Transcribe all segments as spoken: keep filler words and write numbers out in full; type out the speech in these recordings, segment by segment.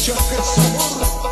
escucha qué sabor.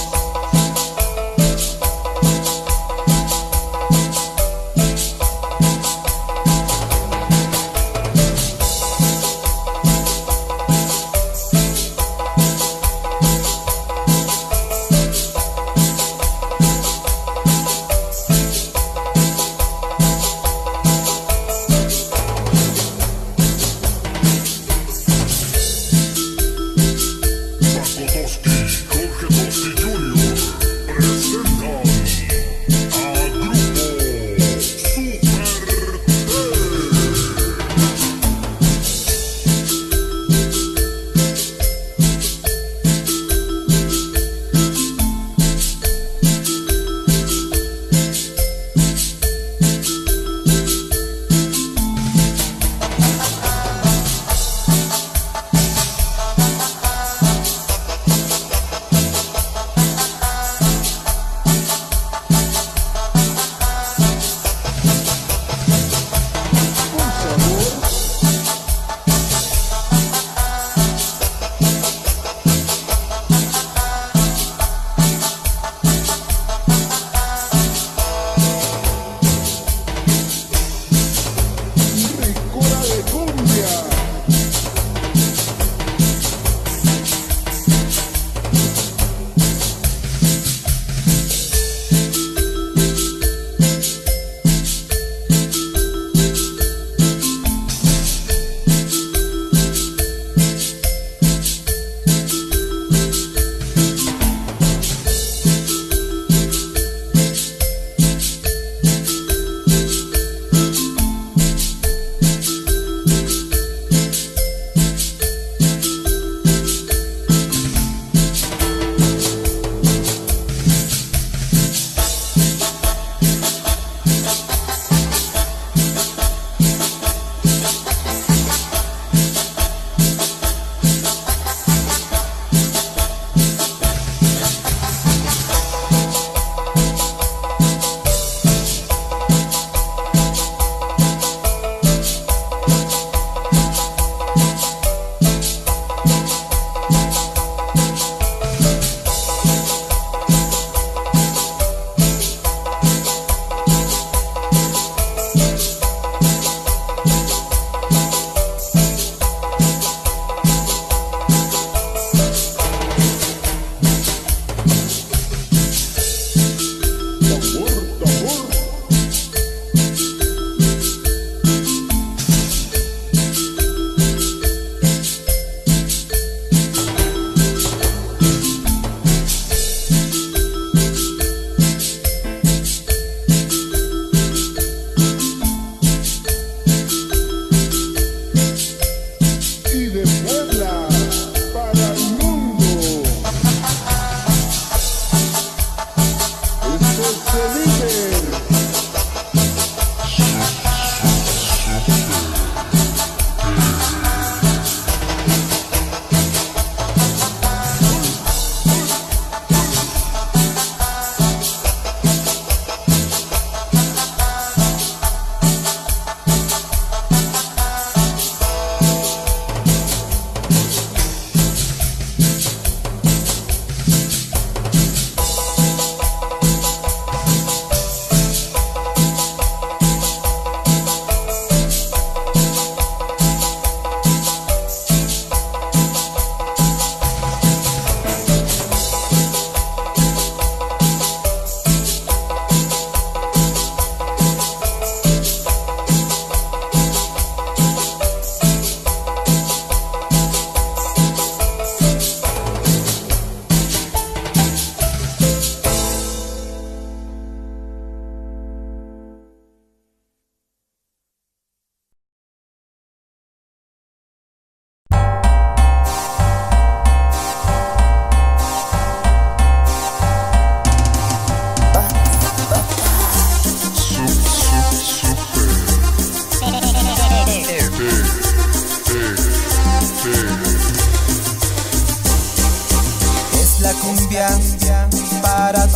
para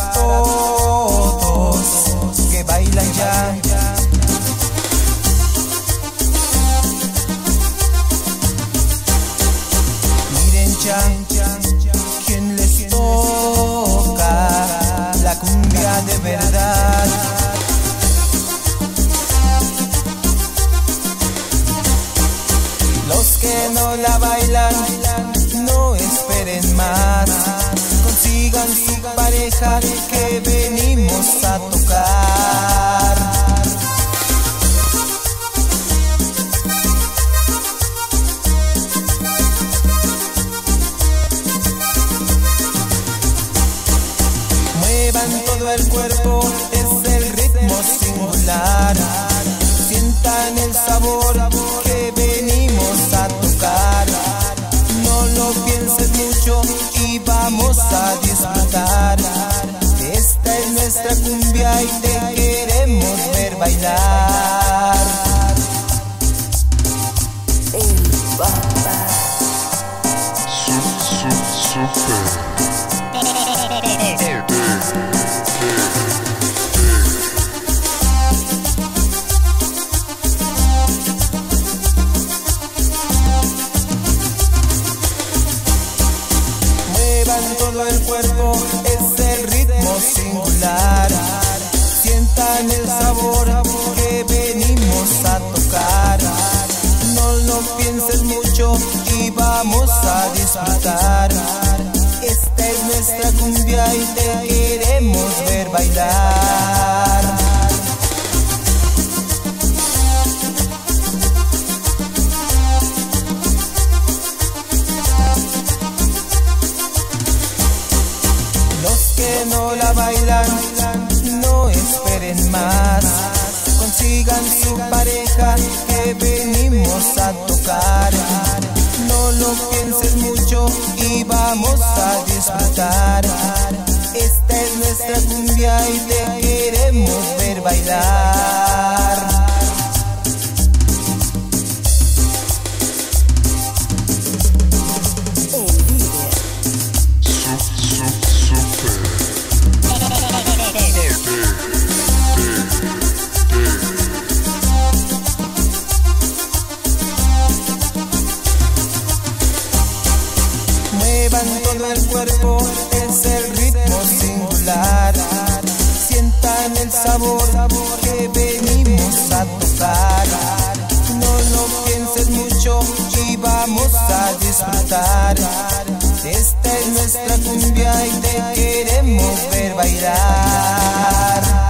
todos que bailan ya. Miren ya, quien bailan, no esperen más. Consigan su pareja que venimos a tocar. Muevan todo el cuerpo, es el ritmo singular. Sientan el sabor que venimos a tocar. No lo pienses mucho y vamos a disfrutar. Esta es nuestra cumbia y te queremos ver bailar. El papá. Su, su, super. Muevan todo el cuerpo, es el ritmo singular. Sientan el sabor que venimos a tocar. No lo pienses mucho y vamos a disfrutar. Esta es nuestra cumbia y te queremos ver bailar. Los que no la bailan, no esperen más. Consigan su pareja que venimos a tocar. No lo pienses mucho y vamos a disfrutar. Esta es nuestra cumbia y te queremos ver bailar. Muevan todo el cuerpo, es el ritmo singular. Sientan el sabor que venimos a tocar. No lo pienses mucho y vamos a disfrutar. Esta es nuestra cumbia y te queremos ver bailar.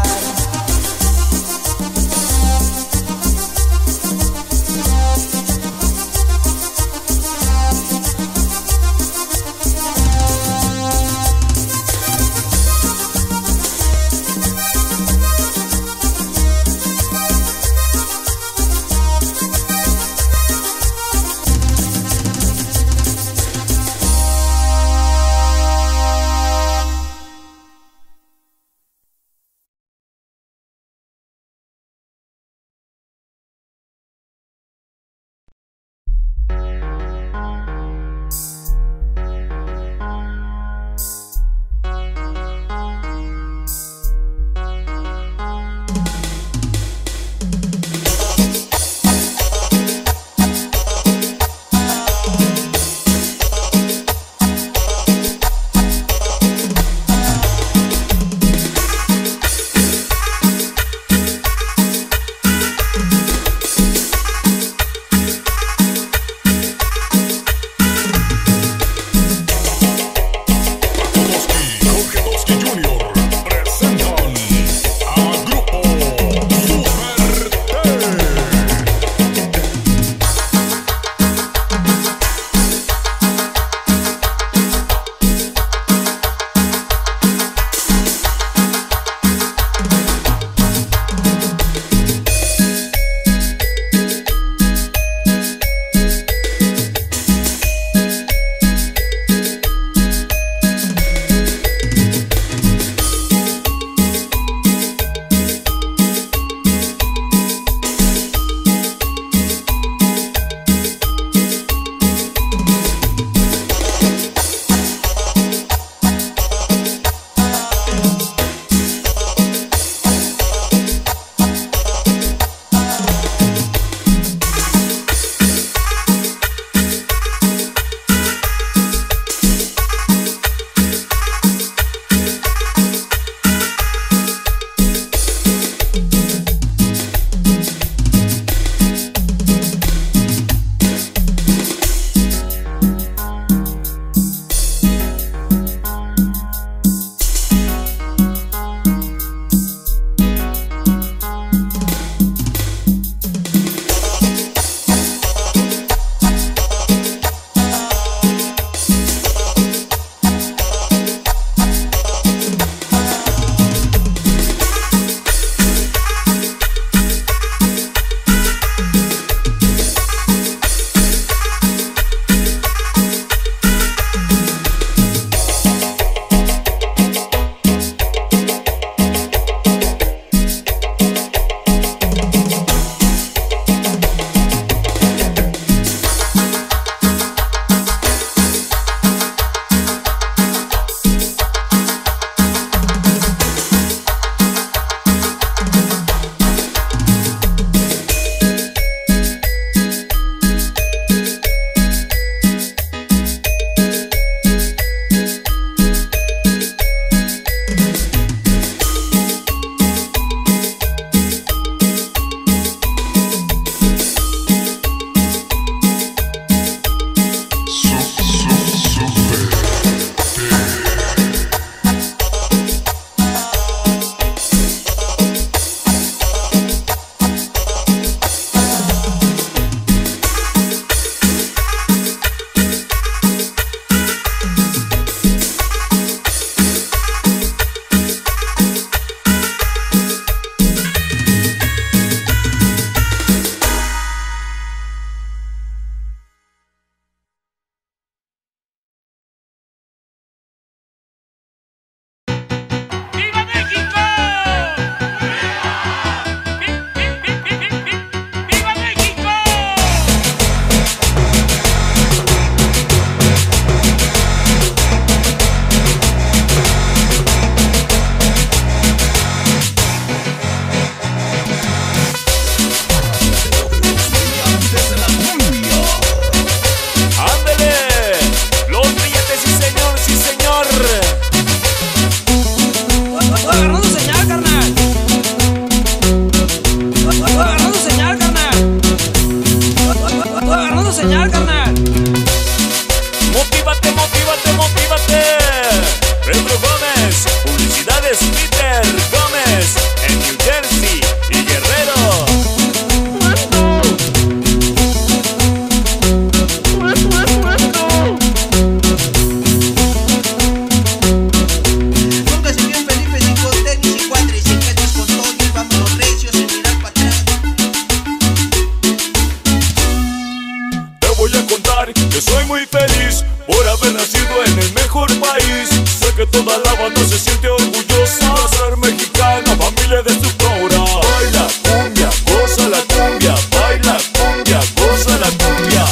muy feliz por haber nacido en el mejor país. Sé que toda la banda se siente orgullosa de ser mexicana, familia de su cora. Baila cumbia, goza la cumbia, baila cumbia, goza la cumbia.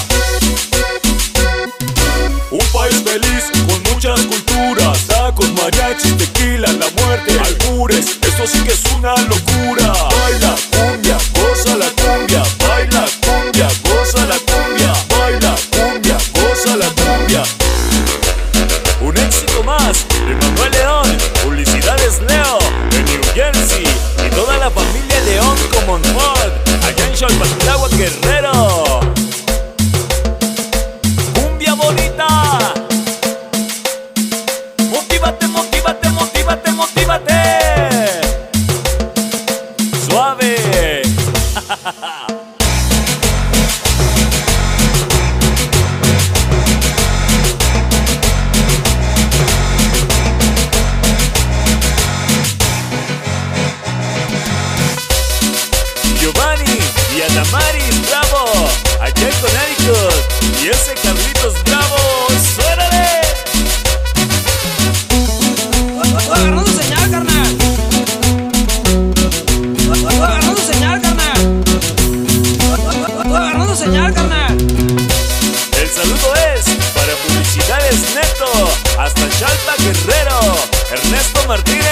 Un país feliz con muchas culturas, tacos, mariachis, tequila, la muerte, albures, esto sí que es una locura. Baila cumbia, goza la cumbia, baila cumbia, goza la cumbia, baila cumbia, goza la cumbia. Un éxito más de Manuel León, publicidades Leo, de New Jersey, y toda la familia León como Montfort, allá en Chalpatagua, Guerrero. Cumbia bonita. Motívate, motívate, motívate, motívate. Suave. Giovanni y Ana Maris Bravo, allá en Connecticut, y ese Carlitos Bravo, ¡suérale! Estoy agarrando señal, carnal. Estoy agarrando señal, carnal. Estoy agarrando señal, carnal. El saludo es para Publicidades Neto, hasta Chalpa, Guerrero, Ernesto Martínez.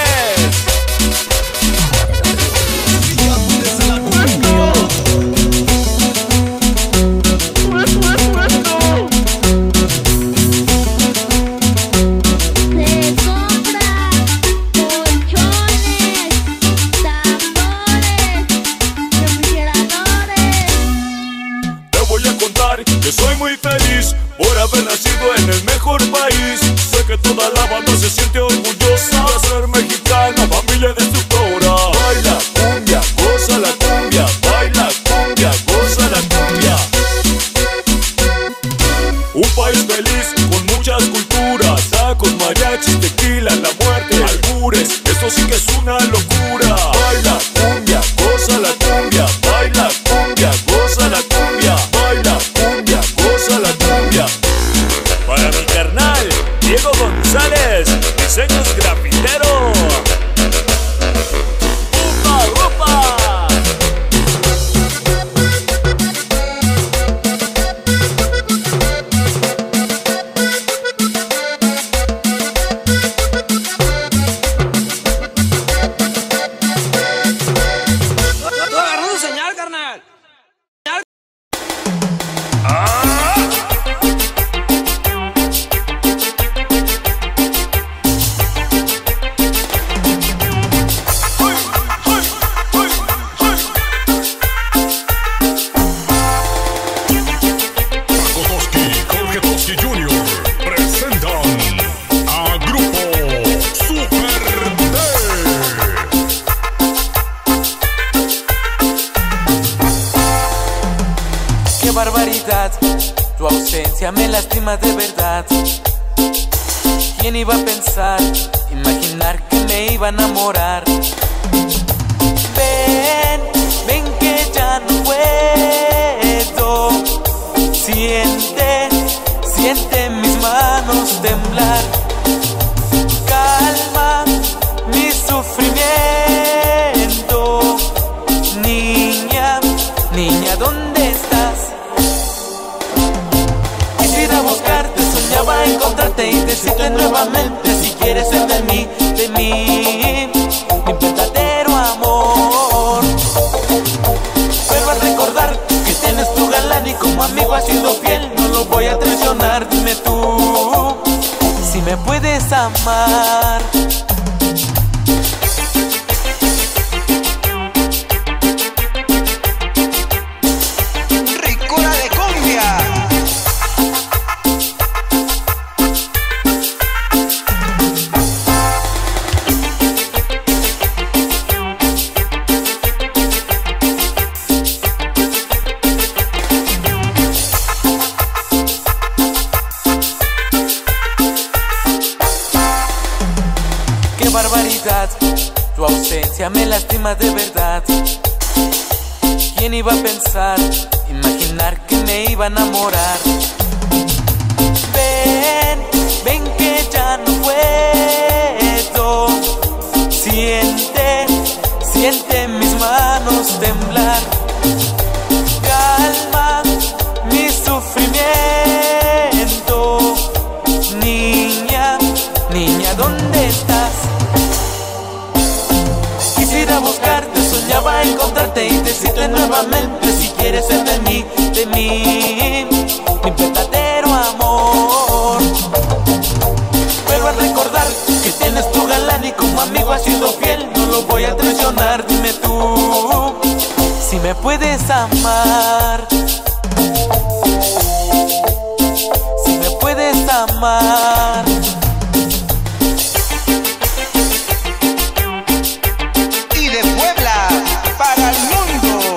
Que soy muy feliz por haber nacido en el mejor país. Sé que toda la banda se siente orgullosa de ser mexicana, familia de su cora. Baila cumbia, goza la cumbia, baila cumbia, goza la cumbia. Un país feliz con muchas culturas, tacos, mariachis, tequila, la muerte, albures, esto sí que es una locura. Baila cumbia, goza la cumbia, baila cumbia, goza la cumbia, baila cumbia, goza la cumbia. Para mi carnal Diego González, diseños grafitero. ¡Upa, upa! Estoy agarrando señal, carnal. Qué barbaridad, tu ausencia me lastima de verdad. ¿Quién iba a pensar, imaginar que me iba a enamorar? Ven, ven que ya no puedo. Siente, siente mis manos temblar. Calma mi sufrimiento. Niña, niña, ¿dónde estás? Quisiera buscarte, soñaba encontrarte y decirte nuevamente si quieres ser de mí, de mí, mi verdadero amor. Pero al recordar que tienes tu galán y como amigo has sido fiel, no lo voy a traicionar. Dime tú si me puedes amar. Ricura de cumbia. Qué barbaridad, tu ausencia me lastima de verdad. ¿Quién iba a pensar, imaginar que me iba a enamorar? decirte nuevamente si quieres ser de mí, de mí, mi verdadero amor. Vuelvo a recordar que tienes tu galán y como amigo has sido fiel, no lo voy a traicionar. Dime tú si me puedes amar, si me puedes amar. Y de Puebla para el mundo,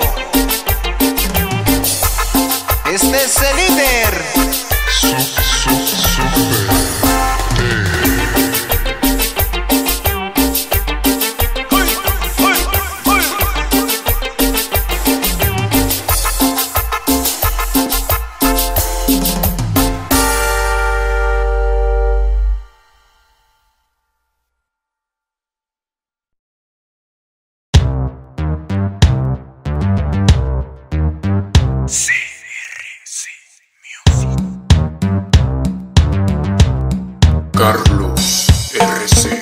este es el líder. Su, su, super. Carlos R C.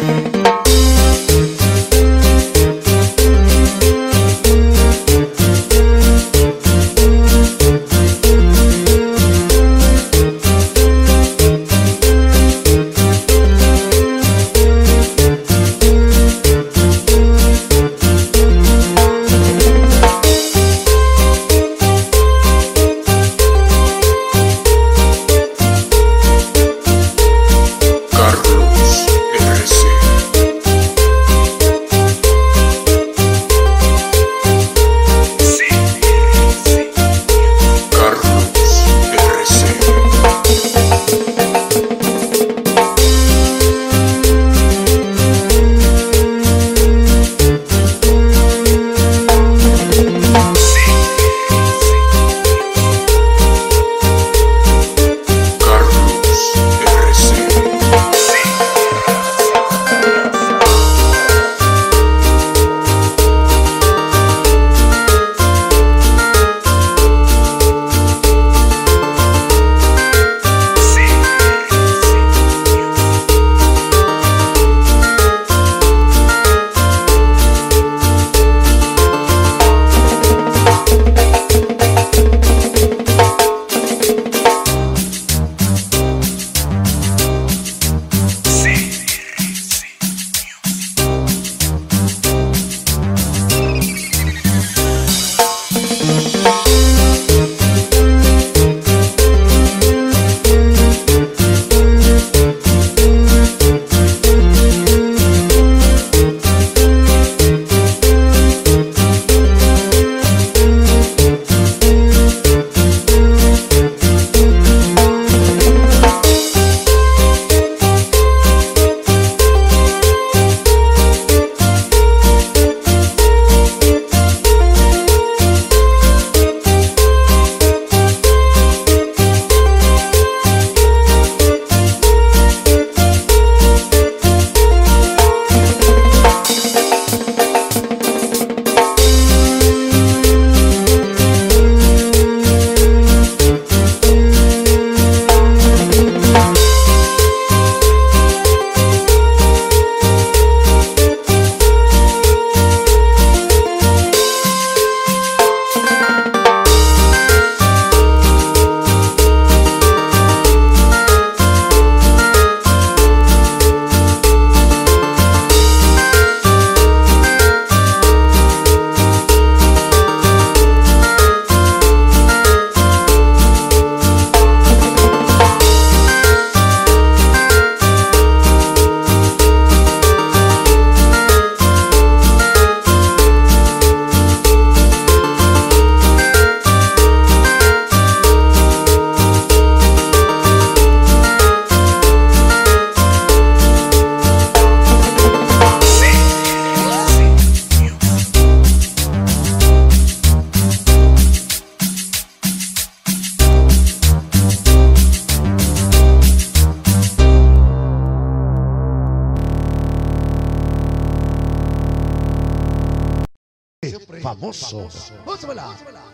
famoso. ¡Músela!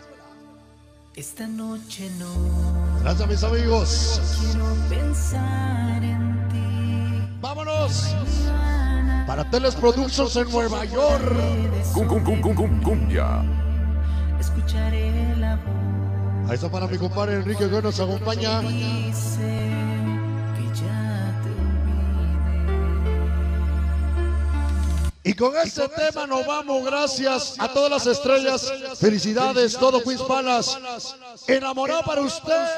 Esta noche no. Gracias, mis amigos. Quiero pensar en ti. ¡Vámonos! Para Teles Productions en Nueva York. Cum, cum, cum, cum, cum, cumbia. escucharé la voz. Ahí está para mi compadre Enrique que nos acompaña. Dice que ya te olvidé. Y con este tema nos vamos, gracias a todas las estrellas. Felicidades, todo Queens Panas. Enamorado para ustedes.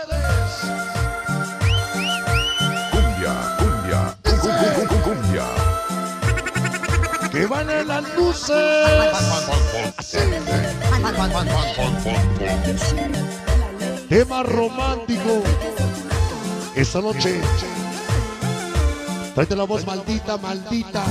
Cumbia, cumbia, cumbia, cumbia. Que van en las luces. Tema romántico. Esta noche. Tráete la voz maldita, maldita.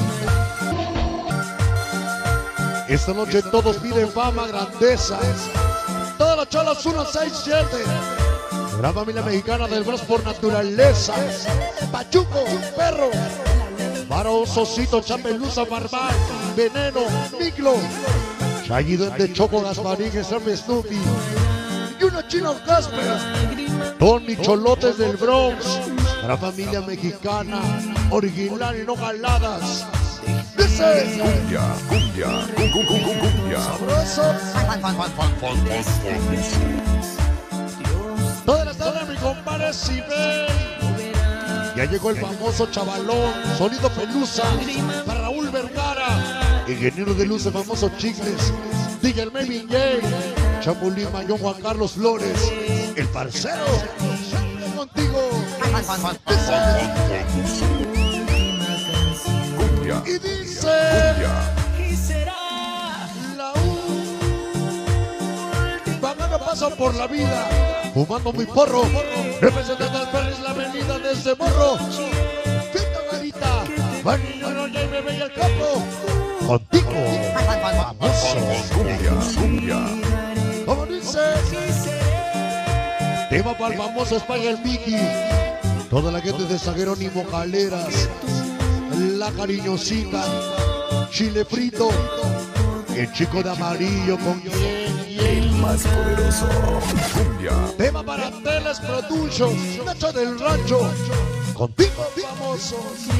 Esta noche todos piden fama, grandeza. Todas las chalas uno seis siete. Gran familia mexicana del Bros por naturaleza. Pachuco, perro. Para Ososito, Chapelusa, Barbán, Veneno, Miclo. Shaggy, Duende, Choco, Gasparín, Sam Snoopy. Y unos chinos Casper. Tony Cholotes del Bronx. Gran familia mexicana, original y no jaladas. Dice Cumbia, cumbia, cum, cum, cum, cum, cumbia. sabroso. Todas las tardes mi compadre Sibel. Ya llegó el famoso chavalón, sonido Pelusa, para Raúl Vergara, ingeniero de luz, el famoso Chicles, D J Melvin J, Chapulín Mayón, Juan Carlos Flores, el parcero, siempre contigo. Cumbia, Y dice cumbia. Y será la última. Vagando paso por la vida, fumando mi porro, representando al Perris la avenida de ese morro. Fita garita, Vanino, ya me veía el campo. Contigo, famoso. Cumbia, cumbia. Como dice, tema para el famoso España el Mickey. Toda la gente de Zaguerón y Mojaleras. La cariñosita, chile frito, el chico de amarillo con El más poderoso. Cumbia, tema para Teles Productions, Nacho del Rancho, contigo famoso.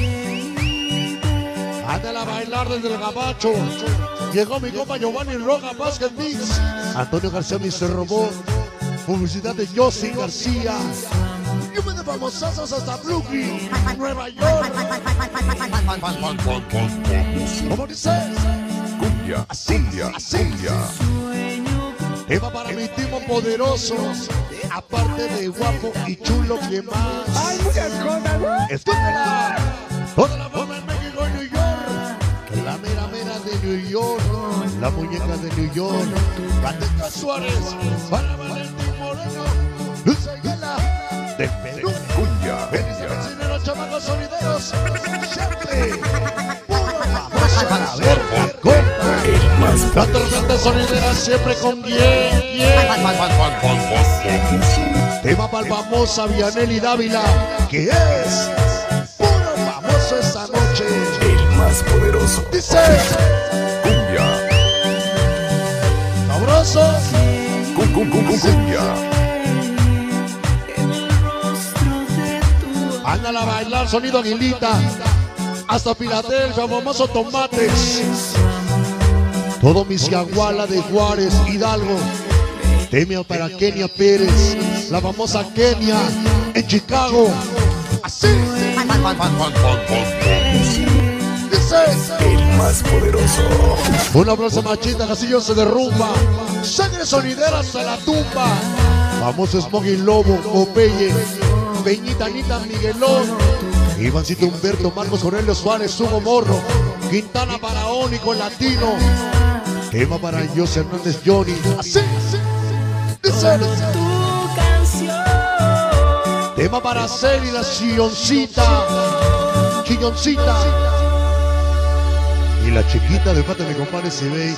Ándale a bailar desde el gabacho. Llegó mi compa Giovanni Roja, Basket Mix, Antonio García, mister Robot, publicidad de Yossi García. Yo me de famosazos hasta Brooklyn, Nueva York. ¿Cómo dice? cumbia, cumbia, cumbia. Tema para mi timo poderoso, aparte de guapo y chulo, que más. ¡Hay muchas cosas! ¡Escúchela! Toda la fama en México y New York. La mera mera de New York. La muñeca de New York. Gatita Suárez. Para Valentín Moreno. Luz Ayala. De Perú. Cumbia, Felices cumbia. vecineros, chamacos sonideros. Siempre. Puro famoso. A ver, compa. El más Cuatro grandes sonideras siempre con bien, bien. Tema para el famoso Vianelli Dávila, que es puro famoso esta noche. El más poderoso. Dice, Cumbia, sabroso, cum, cum, cum, cum, cumbia. ándale a bailar, sonido Aguilita, hasta Filadelfia, famoso Tomates. Todo Misiaguala de Juárez, Hidalgo. Tema para Kenia Pérez, la famosa Kenia en Chicago. Así. Dice, El más poderoso. un abrazo machita, Castillo se derrumba. Sangre sonidera se la tumba. Famoso Smoggy Lobo, Popeye, Peñita Anita Miguelón, Ivancito Humberto, Marcos Cornelio Suárez, Hugo Morro, Quintana Paraónico Latino. Tema para José Hernández Johnny. Así. Dice. Tema para Celi, la chilloncita. Chilloncita. Y la chiquita de parte de mi compadre se ve.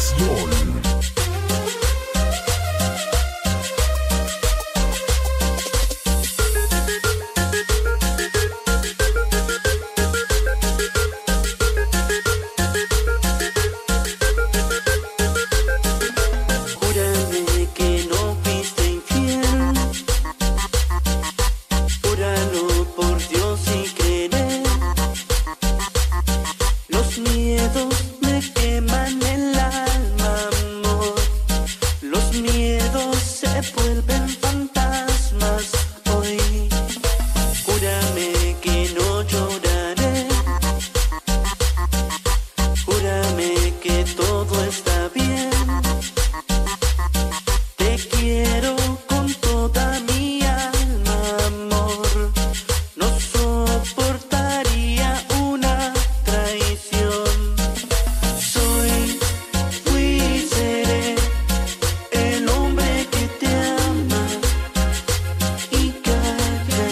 Producción. Júrame que no fuiste infiel. Júralo por Dios y creeré. Los miedos me queman el alma, amor. Los miedos se vuelven fantasmas hoy. Júrame que no lloraré. Júrame que todo está bien. Te quiero con toda mi alma, amor. No soportaría una traición. Soy, fui, seré el hombre que te ama y calla.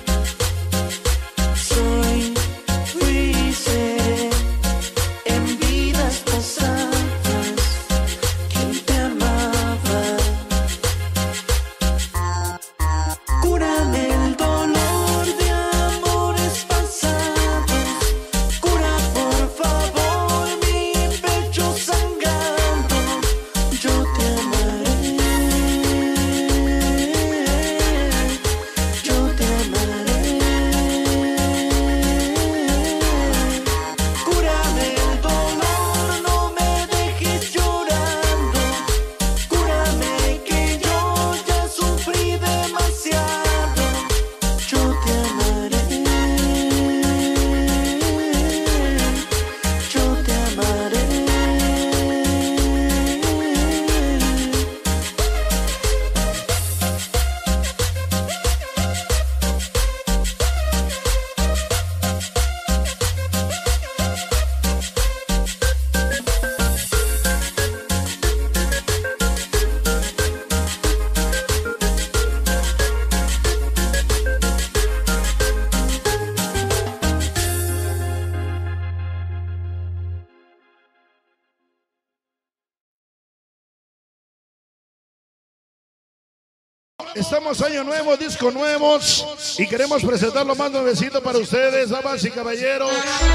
Soy, fui, seré en vidas pasadas quien te amaba. Cúrame el dolor de amores pasados. Cura por favor mi pecho sangrando. Yo te amaré. Yo te amaré. Cúrame el dolor, no me dejes llorando. Cúrame que yo ya sufrí demasiado. Yo te amaré. Yo te amaré. Estamos año nuevo, disco nuevos y queremos presentar lo más nuevecito para ustedes, damas y caballeros.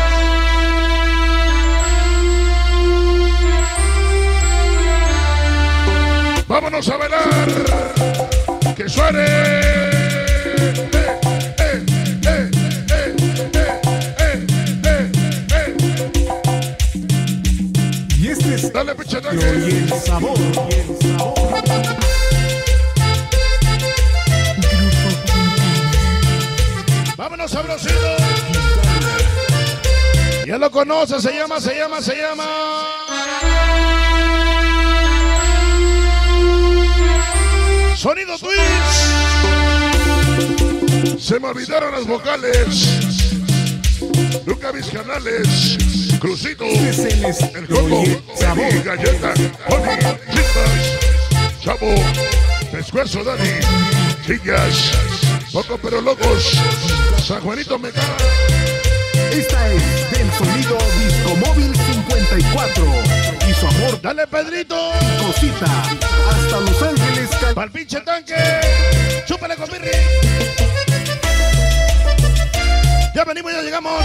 Vámonos a bailar, que suene. Eh, eh, eh, eh, eh, eh, eh, eh. Y este es Dale, pinche toque. y el sabor. Y el sabor. Vámonos, sabrosito. Ya lo conoce, se llama, se llama, se llama. Sonido Twins. Se me olvidaron las vocales. Nunca mis canales. Crucito. Este es el El coco. sabor. Dani, Galleta. Oli. Chispas. Chavo. Pescuezo, Dani. Chillas. Poco pero locos. San Juanito me caga. Esta es del sonido Disco Móvil cincuenta y cuatro. Y su amor, Dale, Pedrito. cosita. Hasta Los Ángeles, Cal- Pa'l pinche tanque. Chúpale con Birri. Ya venimos, ya llegamos.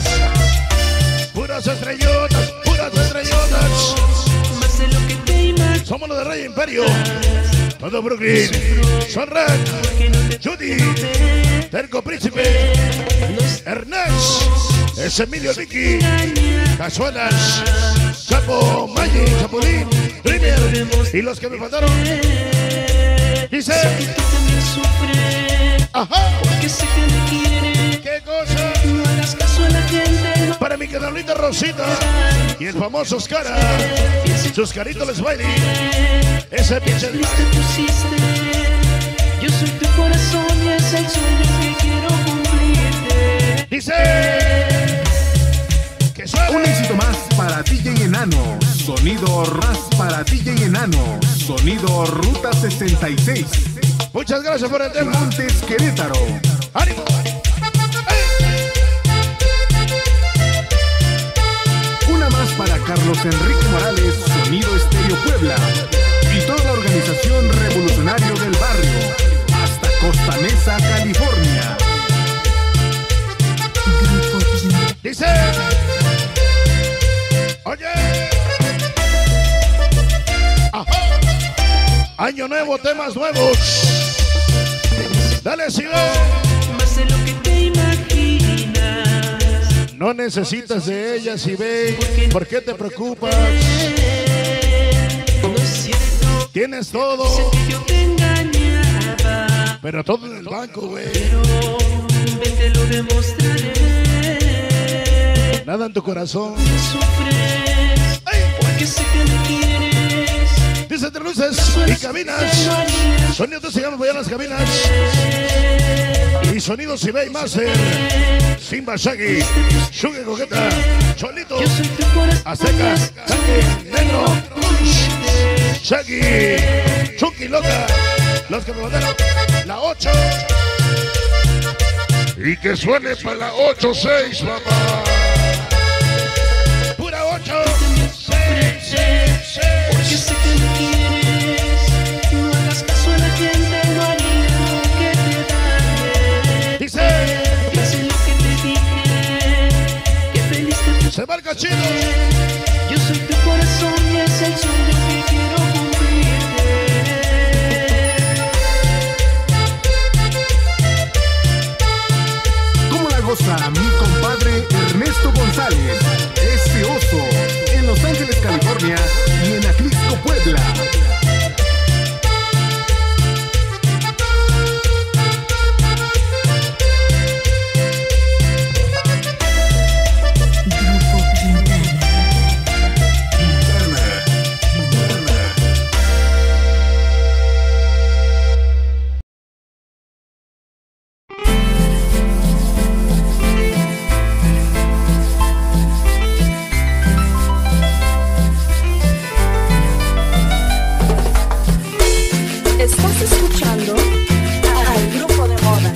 Puras estrellotas, puras estrellotas. Más de lo que te imaginas. Somos los de Rey Imperio. Todo Brooklyn. Son Red. Judy. Terco Príncipe. Ernest. Es Emilio Vicky. Cazuelas. Chapo, Maggi, Chapulín. River. Y los que me faltaron. Dice. Que tú también sufres. Ajá. Que sé que me quieres. ¿Qué cosa? No hagas caso a la gente. No Para mi canalita Rosita. Y el famoso Oscara. Sus caritos les baile. Ese pinche. triste pusiste. Yo soy tu corazón y es el sueño que quiero cumplirte. Dice. Que suene. Un éxito más para D J Enano. Sonido más para D J Enano. Sonido Ruta sesenta y seis. Muchas gracias por el tema. Montes, Querétaro. ¡Ánimo! Una más para Carlos Enrique Morales, Sonido Estéreo Puebla, y toda la organización Revolucionario del Barrio, hasta Costa Mesa, California. Dice, oye, ajá. Año nuevo, temas nuevos. Dale, sigue. Más de lo que te imaginas. No necesitas de ella, si ve. ¿Por qué te preocupas? No es cierto. Tienes todo. Sé que yo te engañaba. Pero todo en el banco, güey. Pero ven, te lo demostraré. Nada en tu corazón. Sufres. Porque sé que me quieres. Dice entre luces y cabinas. Sonido se llama, vayan las cabinas. Y sonido si ve y Master. Simba Shaggy. Sugar Coqueta. Cholito. Azteca. Shaggy. Negro. Shaggy. Chucky Loca. Los que me mandaron la ocho. Y que suene para la ocho seis, mamá. Pura ocho seis seis seis. Porque sé que me quieres. No hagas caso a la gente, no haría lo que te dañe. Dice. Y hace lo que te dije. Que feliz te Se marca chido. Yo soy tu corazón y es el sueño que quiero cumplirte. ¿Cómo la goza mi compadre Ernesto González? Ese oso, en Los Ángeles, California, y en Aclisco, Puebla. Estás escuchando al Grupo de Moda.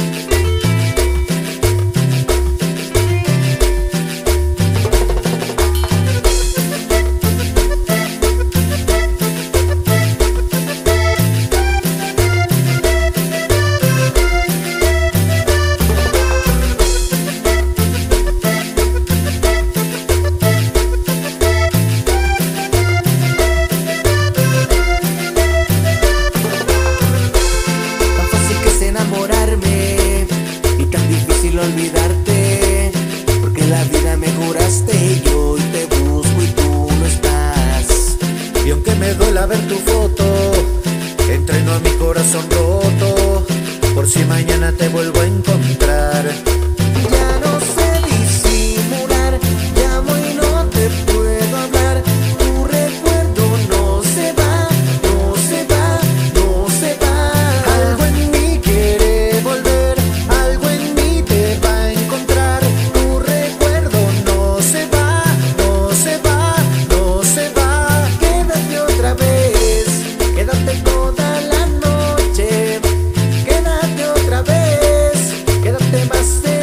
Tan fácil que es enamorarme y tan difícil olvidarte, porque la vida me juraste y yo hoy te busco y tú no estás. Y aunque me duela ver tu foto, entreno a mi corazón roto, por si mañana te vuelvo a encontrar. Ya no sé disimular, llamo y no te puedo hablar. Tu recuerdo no se va, no se va, no se va. Algo en mí quiere volver, algo en mí te va a encontrar. Tu recuerdo no se va, no se va, no se va. Quédate otra vez, quédate toda la noche. Quédate otra vez, quédate más de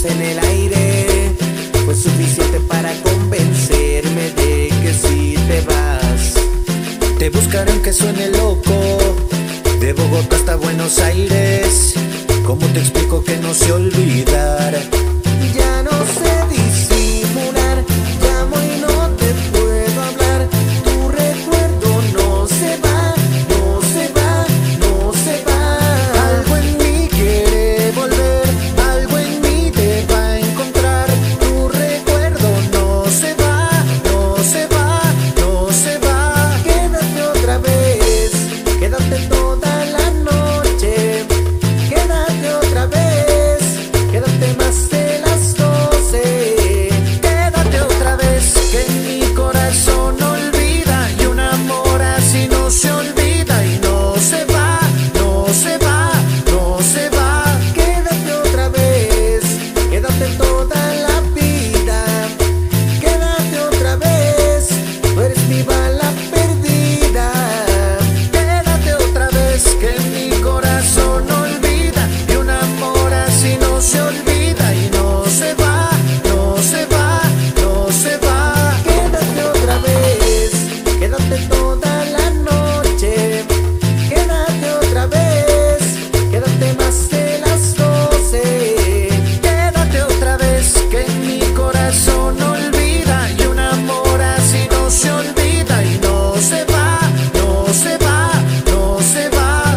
besos en el aire fue suficiente para convencerme de que si te vas, te buscaré aunque suene loco, de Bogotá hasta Buenos Aires. ¿Cómo te explico que no sé olvidar? Ya no sé disimular, llamo y no te puedo hablar. Tu recuerdo no se va, no se va, no se va. Algo en mí quiere volver, algo en mí te va a encontrar. Tu recuerdo no se va, no se va, no se va. Quédate otra vez, quédate toda la noche. Quédate otra vez, quédate más de las doce. Quédate otra vez, que en mi corazón olvida. Y un amor así no se olvida y no se va, no se va, no se va. Quédate otra vez, quédate toda la vida. Quédate otra vez, tú eres mi bala perdida. Quédate otra vez, que en mi corazón olvida. Y un amor así no se olvida y no se va, no se va, no se va. Quédate otra vez, quédate toda la noche. Quédate otra vez, quédate más de las doce. Quédate otra vez, que en mi corazón olvida. Y un amor así no se olvida y no se va, no se va, no se va.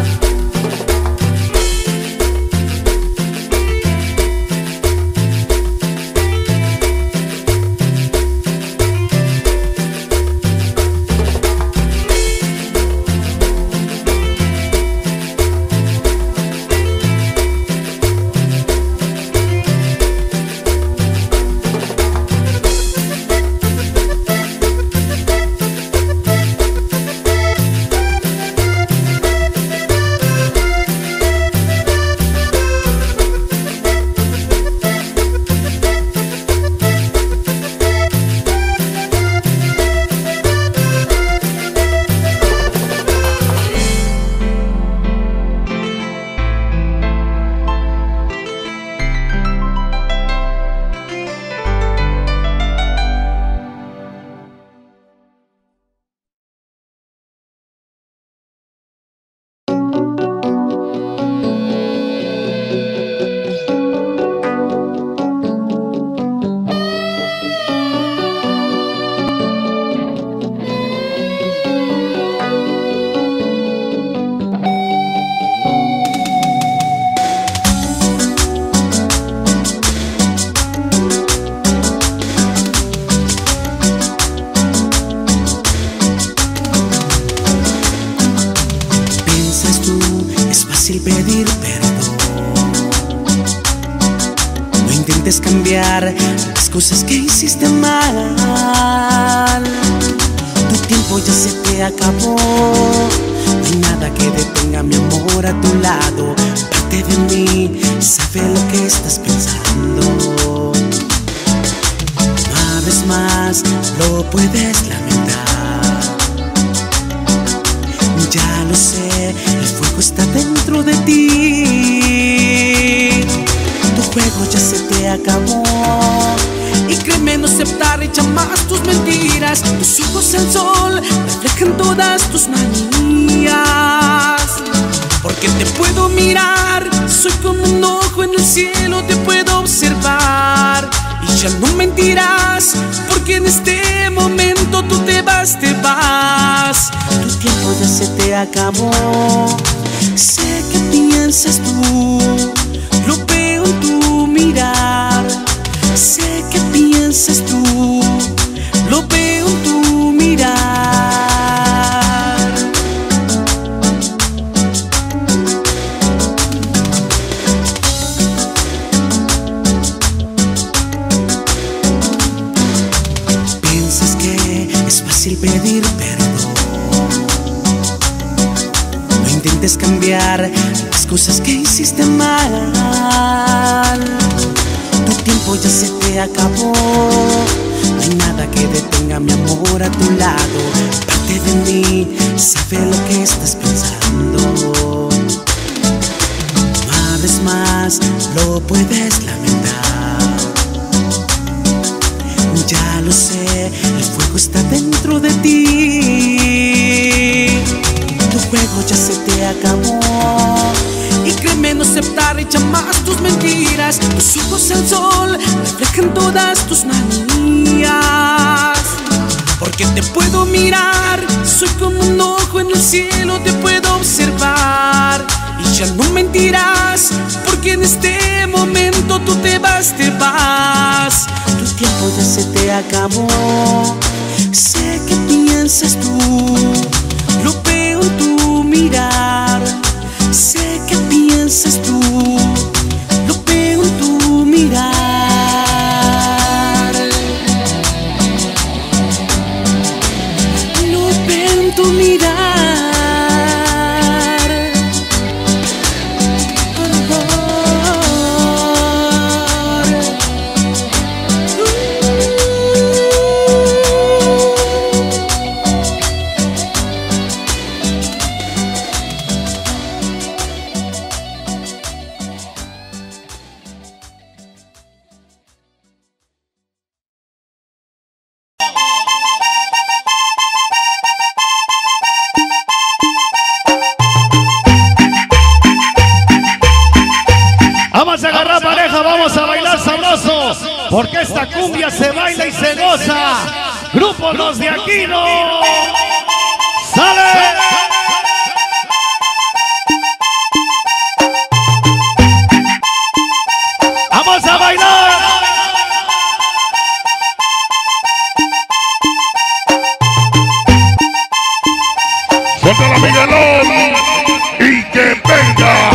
Piensas tú, es fácil pedir perdón. No intentes cambiar las cosas que hiciste mal. Tu tiempo ya se te acabó. No hay nada que detenga mi amor a tu lado. Parte de mí sabe lo que estás pensando. Una vez más lo puedes lamentar. Ya lo sé, el fuego está dentro de ti. Tu juego ya se te acabó. Y créeme, no aceptar jamás tus mentiras. Tus ojos al sol reflejan todas tus manías. Porque te puedo mirar, soy como un ojo en el cielo, te puedo observar. Y ya no mentirás, porque en este momento tú te vas, te vas. Tu tiempo ya se te acabó. Sé que piensas tú, lo veo en tu mirar. Sé que piensas tú, lo veo en tu mirar. Piensas que es fácil pedir perdón. No intentes cambiar las cosas que hiciste mal. Tu tiempo ya se te acabó. No hay nada que detenga mi amor a tu lado. Parte de mí sabe lo que estás pensando. Una vez más lo puedes lamentar. ya lo sé, el fuego está dentro de ti. Tu juego ya se te acabó. Y créeme no aceptar y jamás tus mentiras. Tus ojos al sol reflejan todas tus manías. Porque te puedo mirar, soy como un ojo en el cielo, te puedo observar. Y ya no mentirás, porque en este momento tú te vas, te vas. Tu tiempo ya se te acabó. Sé que piensas tú, lo veo en tu mirar. Sé que piensas tú, lo veo en tu mirar. Lo veo en tu mirar. Vamos a agarrar pareja, vamos a bailar sabroso, porque esta cumbia se baila y se goza. Grupo Los de Aquino. ¡Sale! ¡Vamos a bailar! Suéltala, Miguelón, y que venga.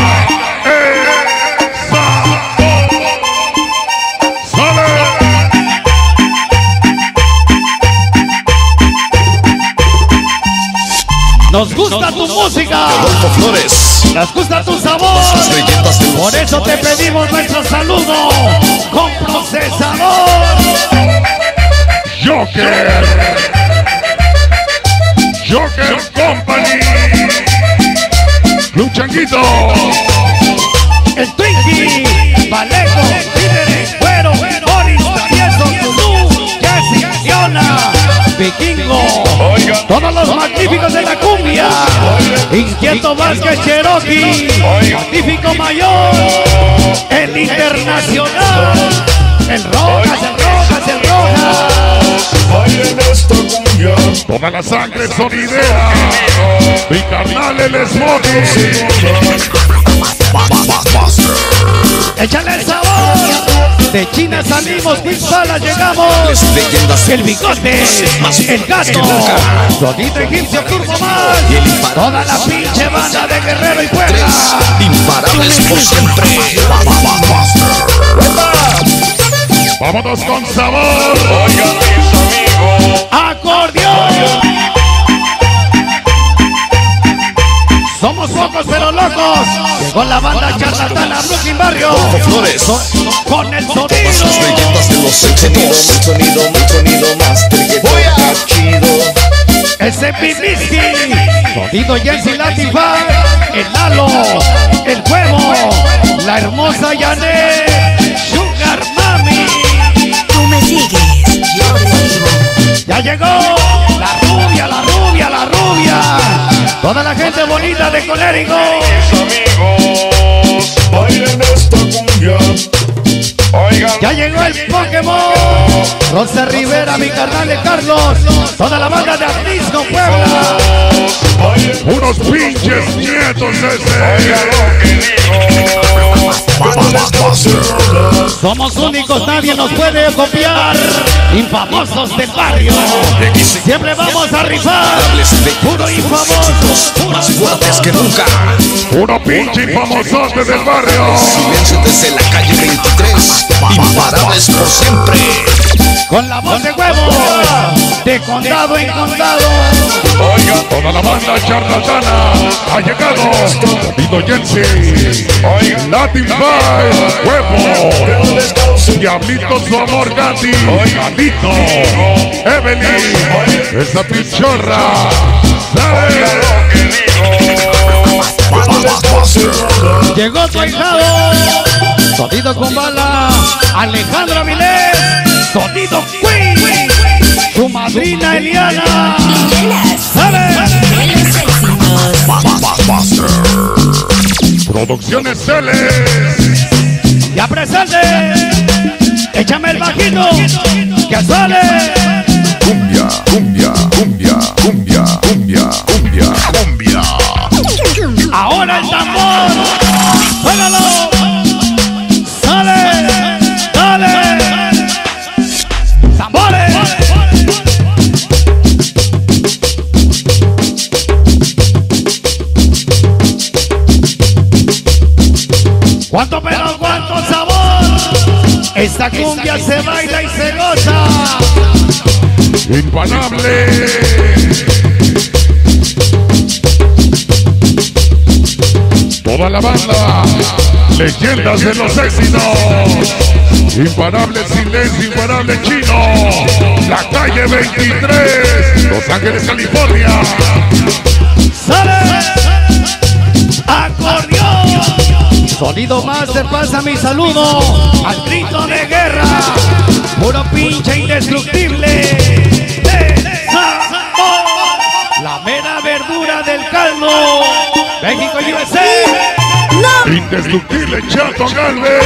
Nos gusta tu música, Flores. nos gusta tu sabor. Por eso te pedimos nuestro saludo con procesador. Joker, Joker Company, Luchanguito, el Twinkie, Valeco, Líderes, Güero, Boris, Travieso, Zulu, Jesse, Fiona, Vikingo, todos los magníficos de la cumbia. Inquieto Vázquez, Cherokee, Magnífico Mayor, el Internacional, el Rojas, el Rojas, el Rojas. Toda la sangre sonidera, mi carnal el Smokey. Échale el sabor. De China salimos, Pimpala llegamos. El Bigote, el Gato, Sonido Egipcio, Turbo Más. Toda la pinche banda de Guerrero y Puebla. Imparables por siempre. Vámonos con sabor. Oigan mis amigos. Acordeón. Somos pocos pero locos. Llegó la banda charlatana Brooklyn Barrio. Flores. Con el sonido. Las leyendas de los sonido, sonido, sonido master que toca chido. Ese Pimisky, Sonido Jensi Latify, el Lalo, el Huevo, la hermosa Janet, Sugar Mami. Tú me sigues, yo te sigo. Ya llegó la rubia, la rubia, la rubia. Toda la gente bonita de Colérico. Mis amigos, bailen esta cumbia. Oigan. Ya llegó el Pokémon. Rosa Rivera, mi carnal de Carlos. Toda la banda de Atlisco, Puebla. Unos pinches nietos de ese. Oigan lo que digo. Somos únicos, nadie nos puede copiar. Infamosos del barrio. Siempre vamos a rifar. Puro infamosos, más fuertes que nunca. Uno pinche famosote del barrio. Silencio desde la calle veintitrés. Imparables por siempre. Con la voz de huevo, de condado en condado. Oigan, toda la banda charlatana ha llegado. Sonido Jensi, Latin Vibe, Huevo, Diablito su amor Gatti, Galito, Evelyn, esa pichorra. ¡Sale! Llegó tu ahijado, Sonido con bala, Alejandro Avilés, Sonido Queen. Tu madrina Eliana. ¡Sale! Producciones Celes. Ya presente. Échame el bajito. Que sale. Cumbia, cumbia, cumbia, cumbia, cumbia, cumbia, cumbia. Ahora el tambor. ¡Suélalo! ¡Sale! ¡Dale! ¡Tambores! ¿Cuánto pero cuánto sabor? Esta cumbia se baila y se goza. Imparable. Toda la banda, leyendas de los éxitos. Imparable Silencio, Imparable Chino. La calle veintitrés, Los Ángeles, California. ¡Sale! ¡Acordeón! Sonido Master, pasa mi saludo al grito de guerra. Puro pinche indestructible. De sabor. La mera verdura del caldo. México U S A. Indestructible Chato Galvez.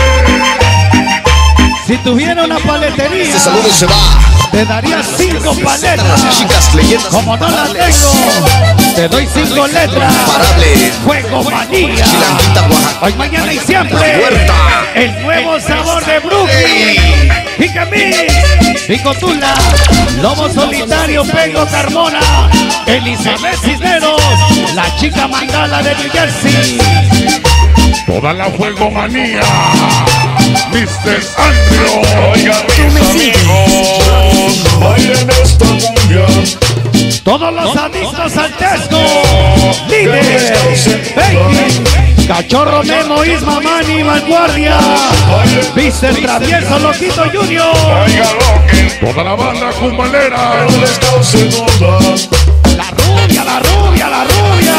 Si tuviera una paletería, Este saludo se va. te daría cinco paletas. Las chicas leyendas. Como no las tengo, te doy cinco letras. Imparable. Fuego Manía. Chilanguita, Oaxaca. Hoy, mañana y siempre. Huerta. El nuevo sabor de Brooklyn. Picamix. Picotula. Lobo Solitario. Pego Carmona. Elizabeth Cisneros. La chica mandala de New Jersey. Toda la Fuego Manía. mister Andrew. Oigan mis amigos, bailen esta cumbia. Todos los adictos al Tesco. Líder. Becky. Cachorro Memo, Isma Mani, Vanguardia. mister Travieso, Loquito Junior. Toda la banda cumbalera. No les cause duda. La rubia, la rubia, la rubia.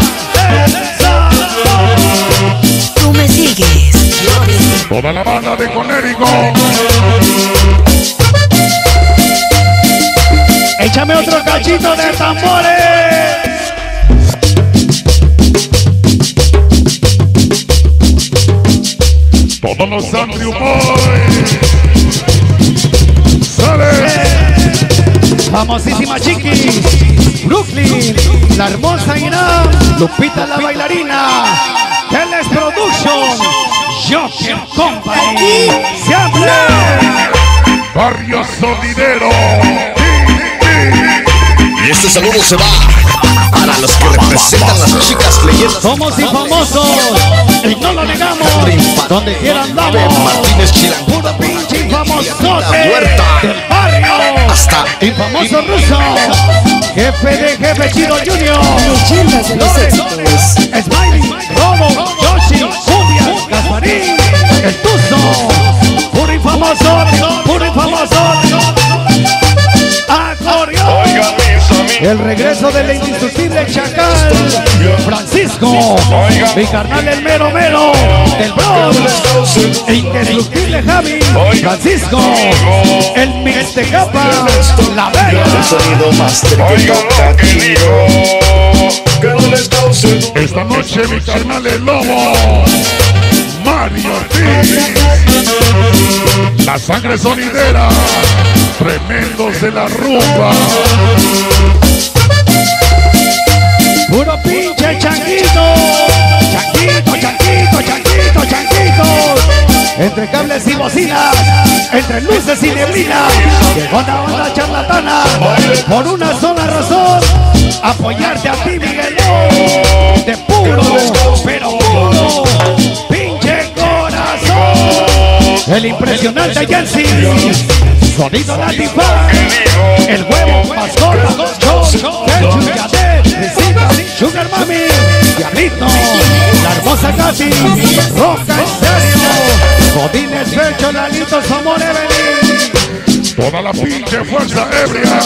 Tú me sigues. Toda la banda de Conérico. Échame otro cachito de tambores. Todos los Andrew Boys. ¡Sale! Famosísima Chiqui. Brooklyn. La hermosa Irán. Lupita la bailarina. Teles Production. Joker Company. Siempre. Barrio Sonidero. Y este saludo se va para los que representan las chicas leyendas. Somos infamosos y no lo negamos. Donde quiera andamos. Martínez Chilanguita. Puro pinche infamosote Huerta. del barrio. Hasta Infamoso ruso. Jefe de jefe Chino Junior. Leyendas de los éxitos. Smiley, Robo, Yoshi, Cumbia, Gasparín, el Tuzo. Puro infamoso, puro infamoso. Acordeón. Oigan mis amigos, El regreso del indestructible Chacal. Francisco. Mi carnal el mero mero. Del Bronx. Indestructible Javi. Francisco. El Mix de Capa. La Vega. el sonido master que oigan toca lo que aquí. digo, que no les cause duda. Esta noche mi carnal el Lobo. Mario Ortiz. La sangre sonidera. Tremendos de la rumba. Puro pinche changuito. Changuito, changuito, changuito, changuito. Entre cables y bocinas, entre luces y neblinas, llegó la banda charlatana. Por una sola razón, apoyarte a ti, Miguelón. De puro, pero puro, pinche corazón. El impresionante Yancy. Sonido Latifah. El huevo, mascota, show, Ketchup, Yadet, Risita, Sugar Mami, Diablito, la hermosa Katy, Roca en serio, Godínez, Pecho, Lalito, Somor, Evelyn. Toda la pinche fuerza ebria.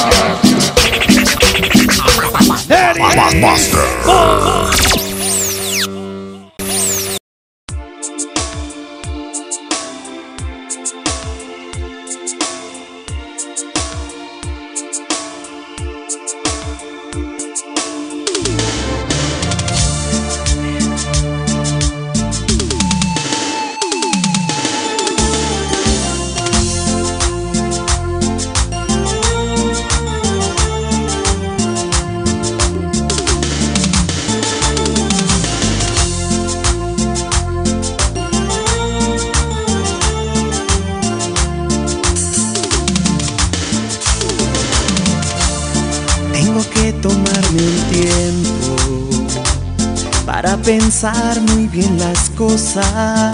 para pensar muy bien las cosas.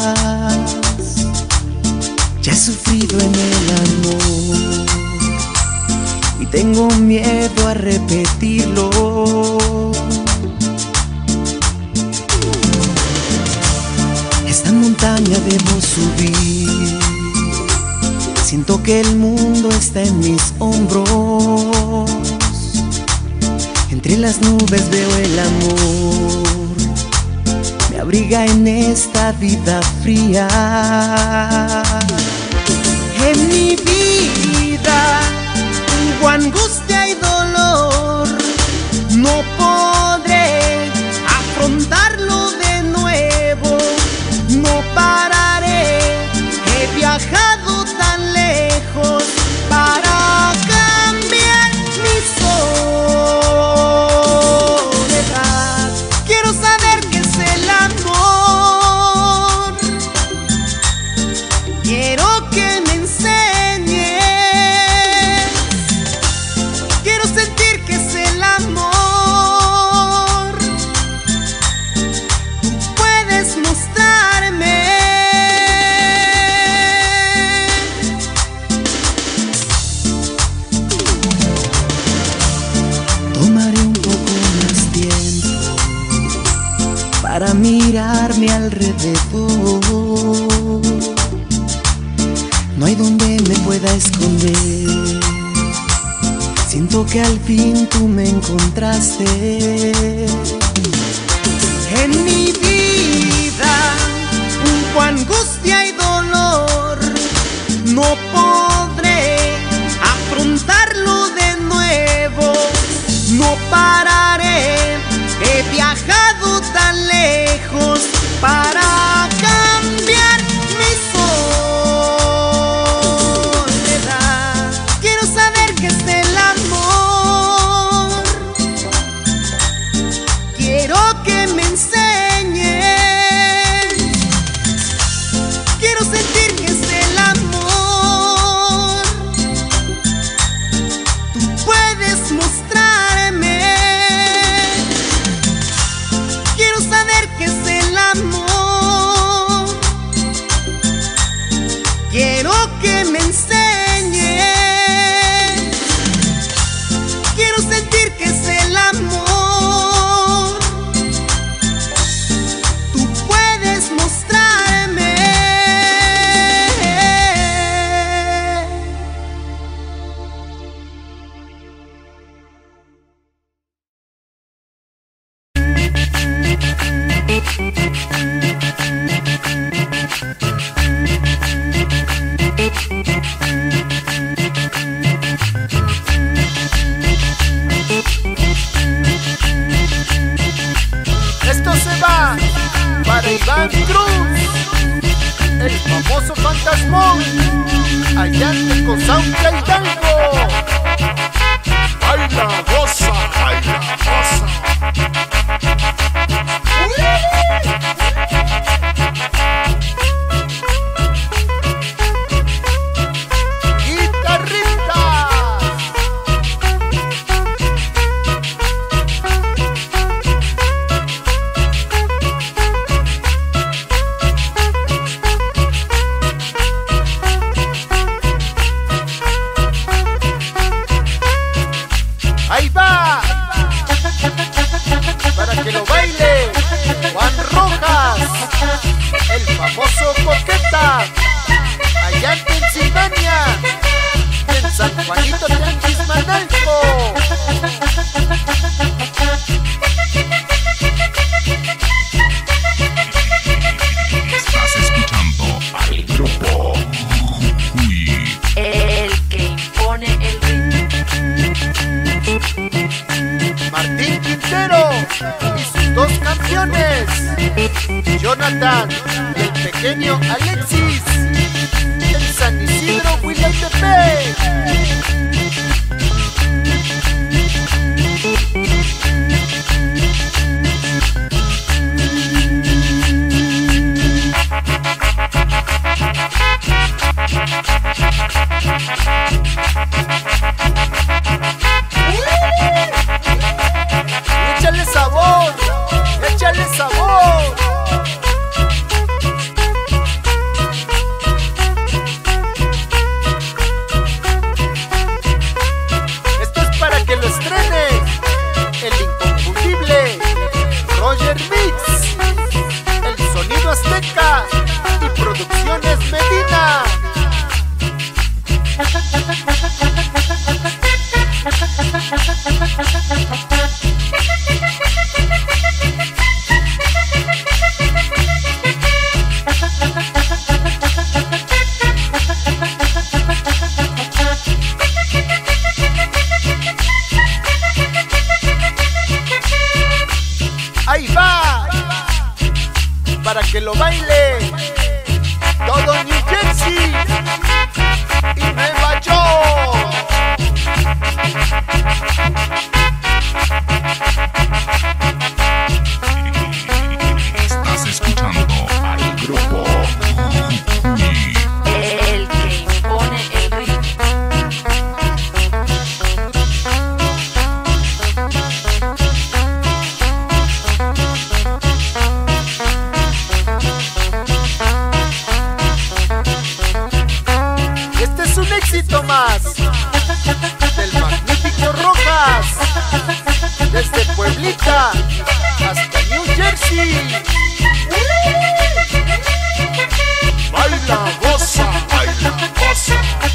Ya he sufrido en el amor y tengo miedo a repetirlo. Esta montaña debo subir, siento que el mundo está en mis hombros. Entre las nubes veo el amor, me abriga en esta vida fría. En mi vida hubo angustia y dolor, no podré afrontarlo de nuevo, no pararé, he viajado tan lejos para cambiar mi soledad. Quiero saber qué es el amor, quiero que me enseñes, quiero sentir qué es el amor. Tú puedes mostrarme. Tomaré un poco más tiempo para mirarme alrededor. No hay donde me pueda esconder, siento que al fin tú me encontraste. En mi vida hubo angustia y dolor, no podré afrontarlo de nuevo, no pararé, he viajado tan lejos para cambiar mi soledad. Quiero saber qué es el amor, quiero que me enseñes, quiero sentir qué es el amor. Tú puedes mostrarme. Quiero saber qué es el amor, quiero que me enseñes, quiero sentir qué es el amor. Tú puedes mostrarme. Esto se va para Iván Cruz, el famoso fantasmón, allá en Tecozauca, Hidalgo. Baila, goza, baila, goza. Ahí va, para que lo baile Juan Rojas, el famoso Coqueta, allá en Pensilvania, en San Juanito Tianguismanalco. Estás escuchando al grupo Jujuy, el que impone el ritmo. Martín Quintero y sus dos campeones, Jonathan y el pequeño Alexis, en San Isidro, Huilaitepec. Échale sabor, échale sabor. Jamaica hasta New Jersey. Baila, goza, baila, goza.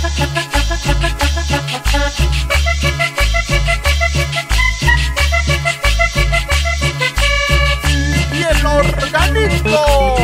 Y el organito.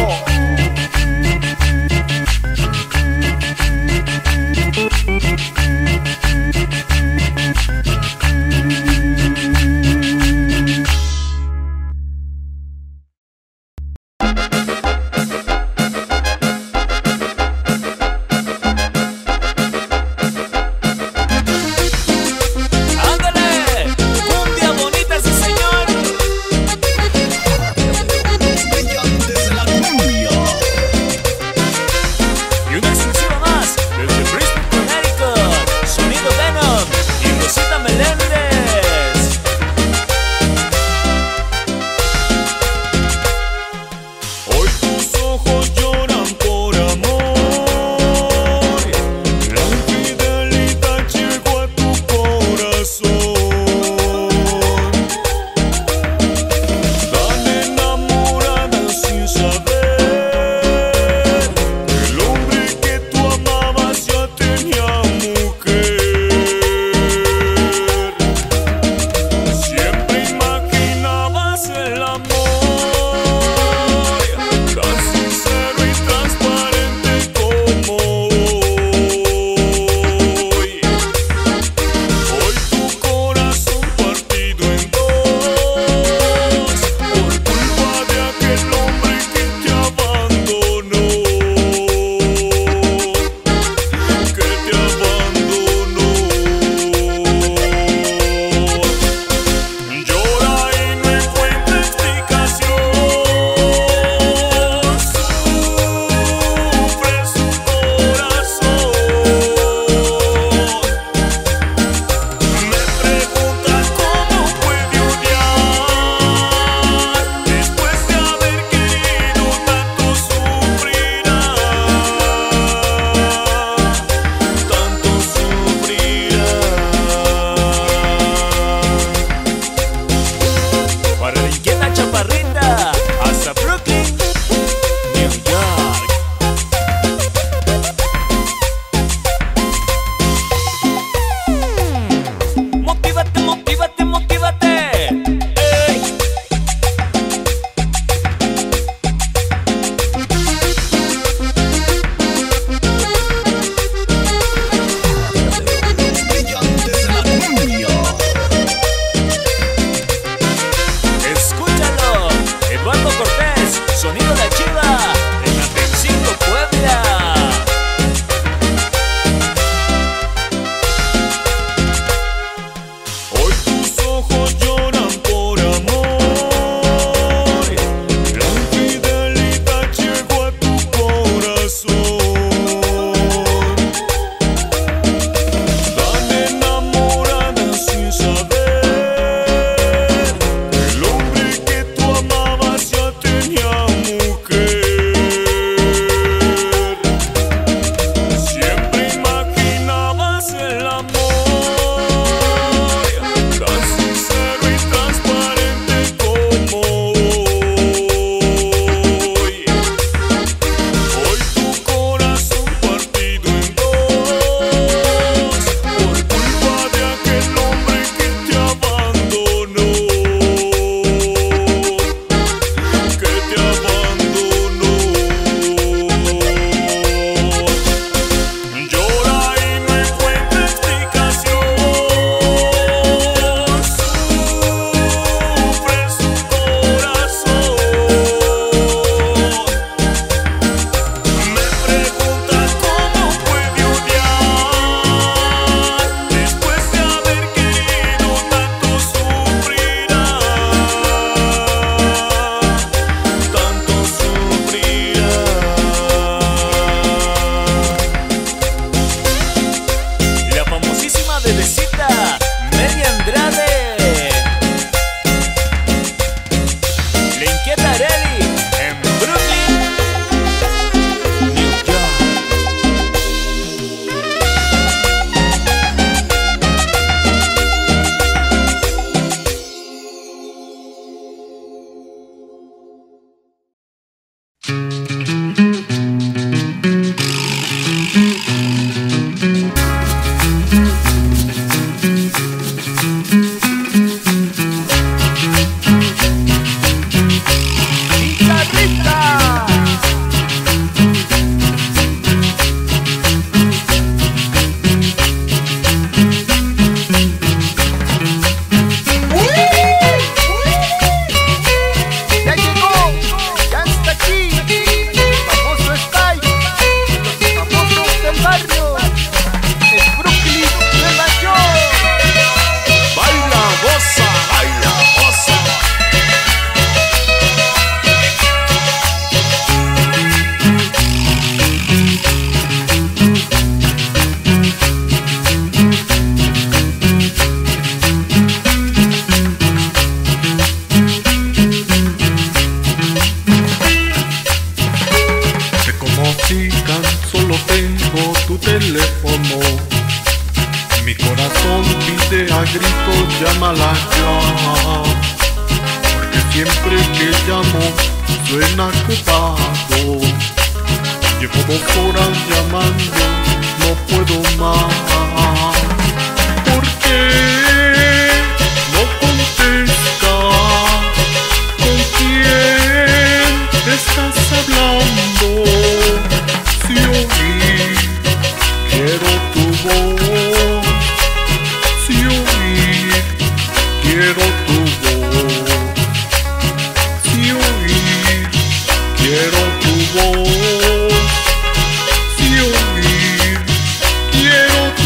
teléfono. Mi corazón pide a gritos, llámala ya, porque siempre que llamo suena ocupado. Llevo dos horas llamando, no puedo más. ¿Por qué no contesta? ¿Con quién estás hablando? Si oí, quiero tu voz. Si oí, quiero tu voz. Si oí, quiero tu voz. Si oí, quiero tu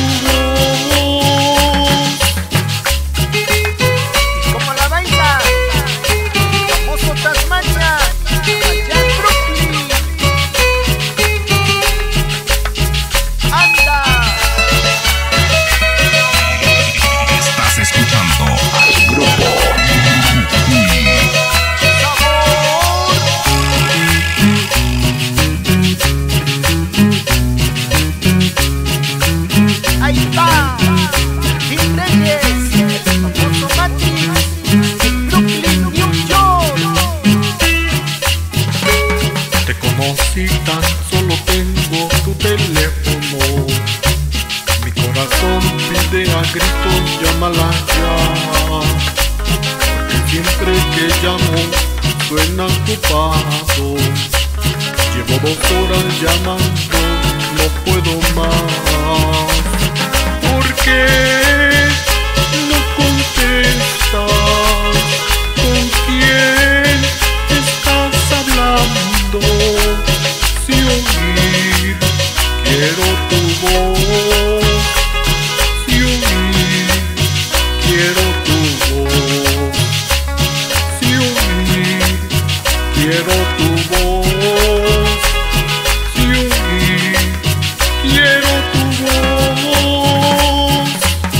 voz. ¿Y cómo la baila? Famoso Tasmania, allá en Brooklyn. ¡Anda! Estás escuchando al grupo Ahí está, Gil Reyes, el famoso Mati, en Brooklyn, New York. Te conocí, tan solo tengo tu teléfono. Mi corazón pide a gritos, llámala ya, porque siempre que llamo suena ocupado. Llevo dos horas llamando, no puedo más. ¿Por qué no contestas? ¿Con quién estás hablando? Si oír, quiero tu voz. Si oír, quiero tu voz. Si oír, quiero tu voz. Si oír, quiero tu voz.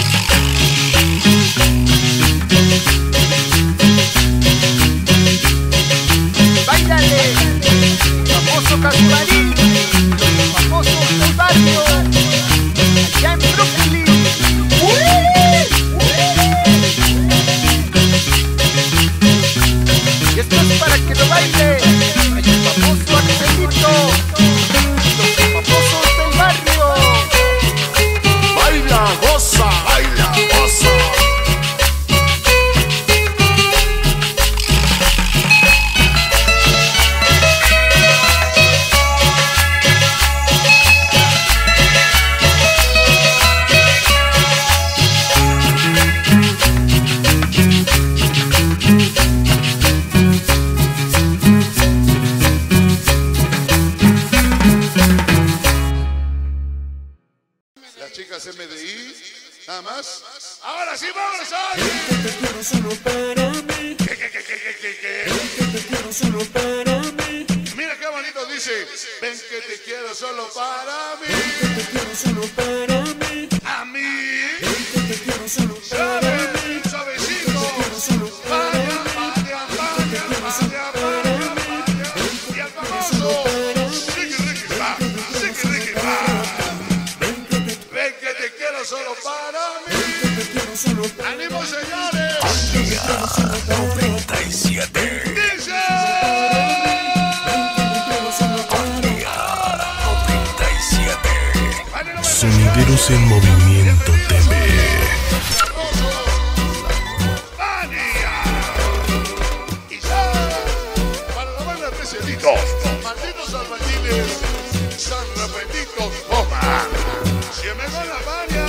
Báilale, famoso Casuarín, los famosos del barrio, allá en Brooklyn. Y esto es para que lo baile el famoso Axelito, los famosos del barrio. Baila, goza, baila, goza. Las chicas M D I, nada más. Ahora sí, vamos a Te quiero solo para mí. ¿Qué, qué, qué, qué, qué, qué, qué? Te quiero solo para mí. Mira qué bonito dice. Ven que te quiero solo para mí. Te quiero solo para mí. A mí. Te quiero solo para mí. Suavecito. Te quiero solo para mí. Vaya, vaya, vaya, vaya, vaya. Y al famoso. Ricky, Ricky, va. Ricky, Ricky, va. Ven que te quiero solo para mí. ¡Ánimo, señores! noventa y siete. ¡Dice! noventa y siete. Sonideros en Movimiento T V. Para la banda especialitos, malditos albañiles, san repetitos, toma. Si me va la baña,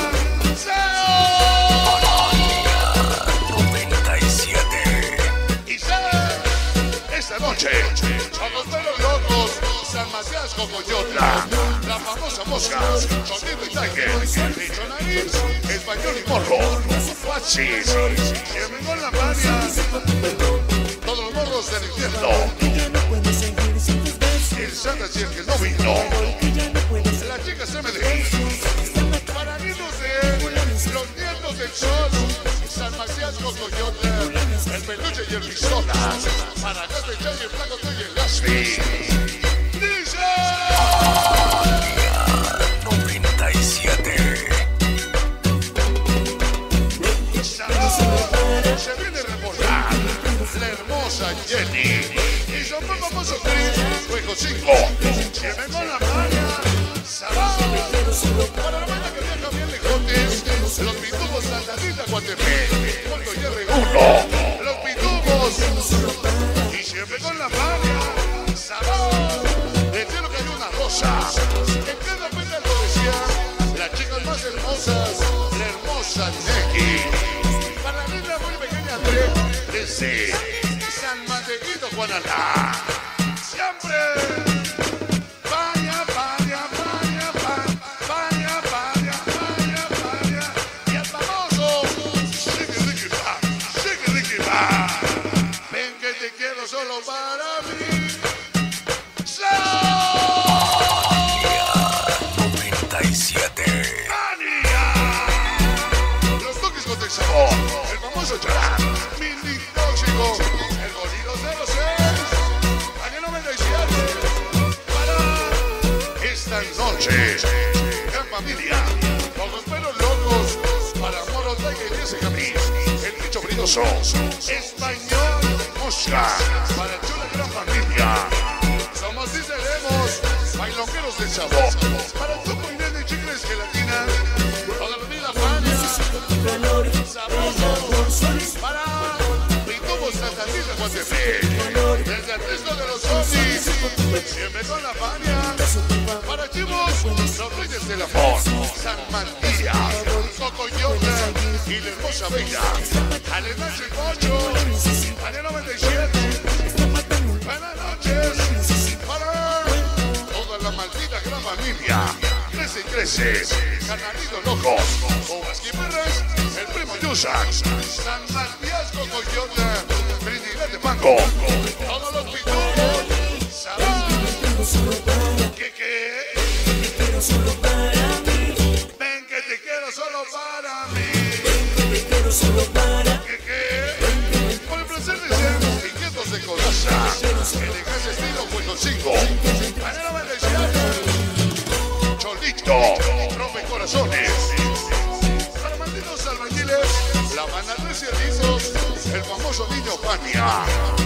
noventa y siete. y esta noche, a los pelos locos, San Macías Cocoyotla, la famosa mosca, Sonido y Tiger, Bicho Nariz, Español y Morro, Guachis, si me va la baña, todos los morros del infierno, el Santa y el que no vino, las chicas M D I, para niños de los nietos del sol, San Macías Cocoyotla, el peluche y el pistola, para acá te echan el flaco y el Gaspi. ¡Dice! noventa cinco. Siempre con la playa. Sábado. Para la banda que viaja bien lejotes. Los pitubos Santadita, Guatepec. Cuando llegue uno. Los pitubos. Y siempre con la playa. Sábado. De cielo cayó una rosa. En cada pétalo decía. Las chicas más hermosas. La hermosa Neki. Para la niña muy pequeña André. Desde San Matequito, Guananá. Siempre. Vaya, vaya, vaya, vaya, vaya, vaya, vaya, vaya. Y el famoso. Sigue, Ricky, va. Sigue, Ricky, va. Ven que te quiero solo para mí. noventa y siete. Los toques con el sabor. El famoso Charán. Mini tóxico. El golido cero seis. Año noventa y siete. Para esta noche. Gran familia. Ojos pelos locos. Para Moro Tiger y ese Camis. El bicho brilloso. Español. Mosca. Para Chula Gran Familia. Somos y seremos bailongueros del sabor. Para Tuco y Nene Chicles Gelatina. Toda la vida Fania. Sabroso. Para Pitubos Santadita, Guatepec. Desde el resto de los zombies. Siempre con la Fania. Para Chivos, los Reyes del Amor. San Matías. Cocoyota y la hermosa Bella. Alenache Pocho. Año noventa y siete. Buenas noches. Para toda la maldita gran familia. Crece y crece. Canalitos locos. Uvas Quimerras. El primo Yusak. San Matías Cocoyota. Trinidad de Mango. Todos los pitubos. Sabán. ¿Qué qué? Ven que te quiero solo para mí. ¿Qué qué? Por el placer de ser inquietos de coraza. Elegante estilo Juego cinco. Manera Valenciana. Cholito. Rompe corazones. Para malditos albañiles. La banda Tres Cierizos. El famoso niño Fania.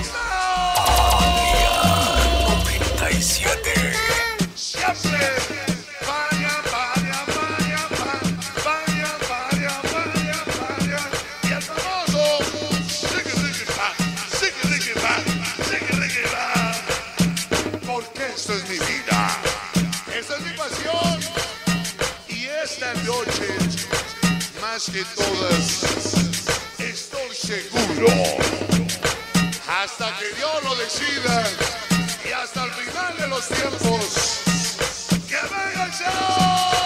noventa y siete. Siempre. Vaya, vaya, vaya, vaya, vaya, vaya, vaya. Y el famoso. Sigue, sigue, va. Sigue, sigue, va. Sigue, sigue, va. Porque esto es mi vida. Esta es mi pasión. Y esta noche, más que todas, estoy seguro. Hasta que Dios lo decida. Y hasta el final de los tiempos. ¡Que venga el show!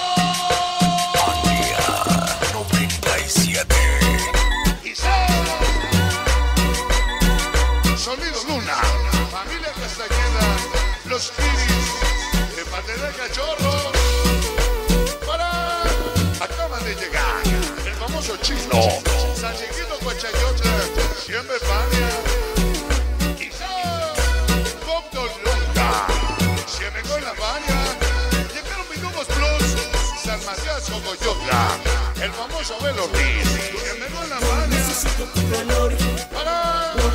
noventa y siete. Y solo. Sonido Luna. Familia Castañeda. Los Kiris. De parte del cachorro. Para. Acaban de llegar. El famoso chino. San Chiquito Cochayota. Siempre Fania. Y solo. Doctor Lunga. Siempre con la Fania. Llegaron Pitubos Plus. San Matías Cocoyotla. El famoso Abel Ortiz. Siempre con la Fania. Para.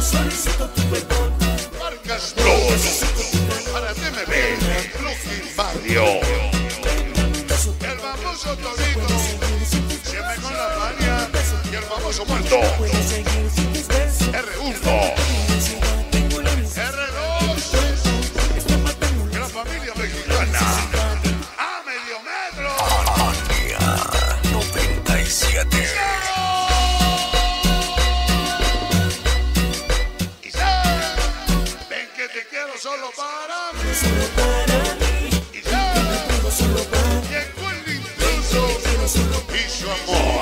Marcas Plus. Para T M B. Brooklyn Barrio. El famoso Torito. Siempre con la Fania. Y el famoso Muerto. R uno. R dos. Gran familia mexicana. A medio metro. noventa y siete. Y ya. Ven que te quiero solo para mí. Y ya. Llegó el intruso. Y su amor.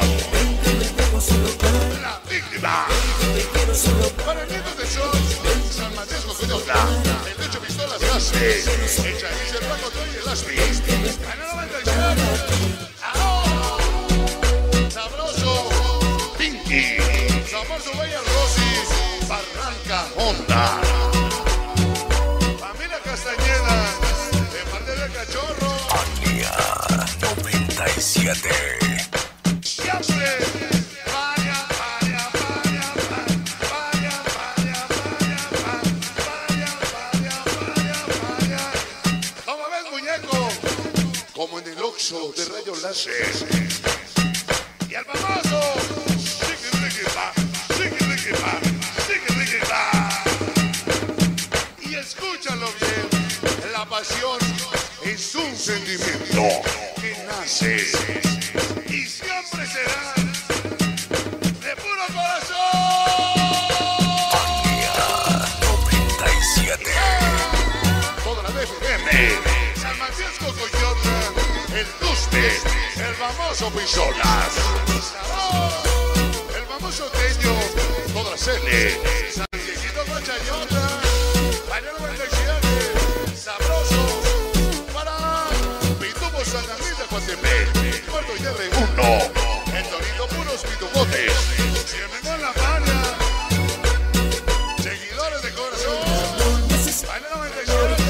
La víctima. Para el nieto de Sol. San Matías Cocoyotla. El techo pistolas Gaspi. El Chavis, el Paco Toy y el Aspi. Canal noventa y siete. ¡Ahora! Sabroso. Pinky. Sabroso Bella Rosy. Barranca Honda. Familia Castañeda. De parte del cachorro. noventa y siete. Siempre. Vaya, vaya, vaya, vaya, vaya, vaya, vaya, vaya, vaya, vaya, vaya. Oxxo de rayo láser. Y al famoso Chiqui Riqui Pa, Chiqui Riqui Pa, Chiqui Riqui Pa. Y escúchalo bien, la pasión es un sentimiento que nace y siempre será de puro corazón. noventa y siete. Toda la B F M, San Matías Cocoyota, el Tuste, el famoso Pisolas, el famoso Teño, toda la Cele, San Dieguito Guachayota, Mañana noventa y siete, sabroso, para Pitubo Santa Rita Coatepec, Puerto Yerre uno, el Torito puros pitubotes, siempre con la mania, seguidores de corazón, Mañana noventa y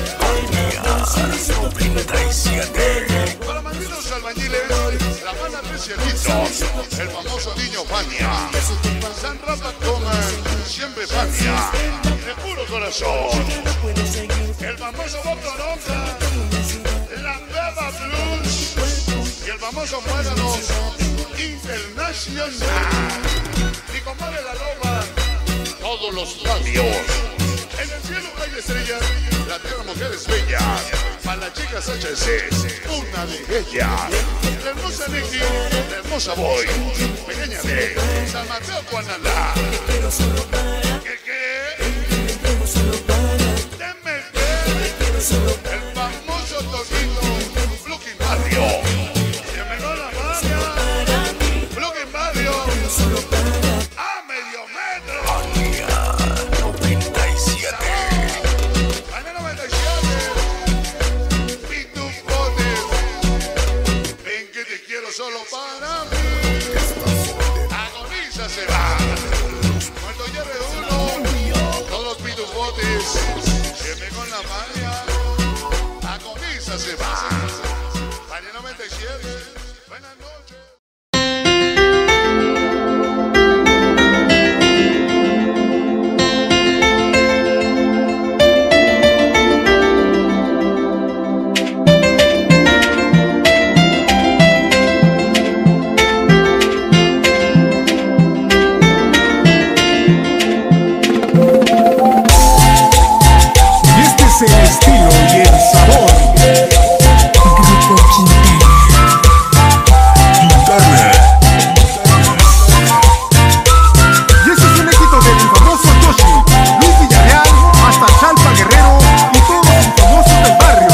siete. Para malditos albañiles, la banda Tres Cielitos, el famoso niño Fania, San Rafa Coman, siempre Fania, de puro corazón, el famoso Bob Toronja, la Beba Blues y el famoso Muérano Internacional. Mi compadre La Loba, todos los labios. En el cielo hay estrellas, la tierra mujeres bellas. Para las chicas H C, una de ellas. La hermosa Nicky, la hermosa Boy, pequeña de San Mateo Guanalá. ¿Qué qué? Deme el famoso Torito, Flukin Barrio. Deme la mania, Flukin Barrio. A medio metro. Solo para mí, agoniza se va. Cuando lleve uno, todos los pitos botes, siempre con la mania, agoniza se va. María noventa y siete, buenas noches. El estilo y el sabor. Grupo Quintana. Quintana. Y este es un éxito del famoso Toshi, Luis Villarreal, hasta Chalpa Guerrero y todos los famosos del barrio.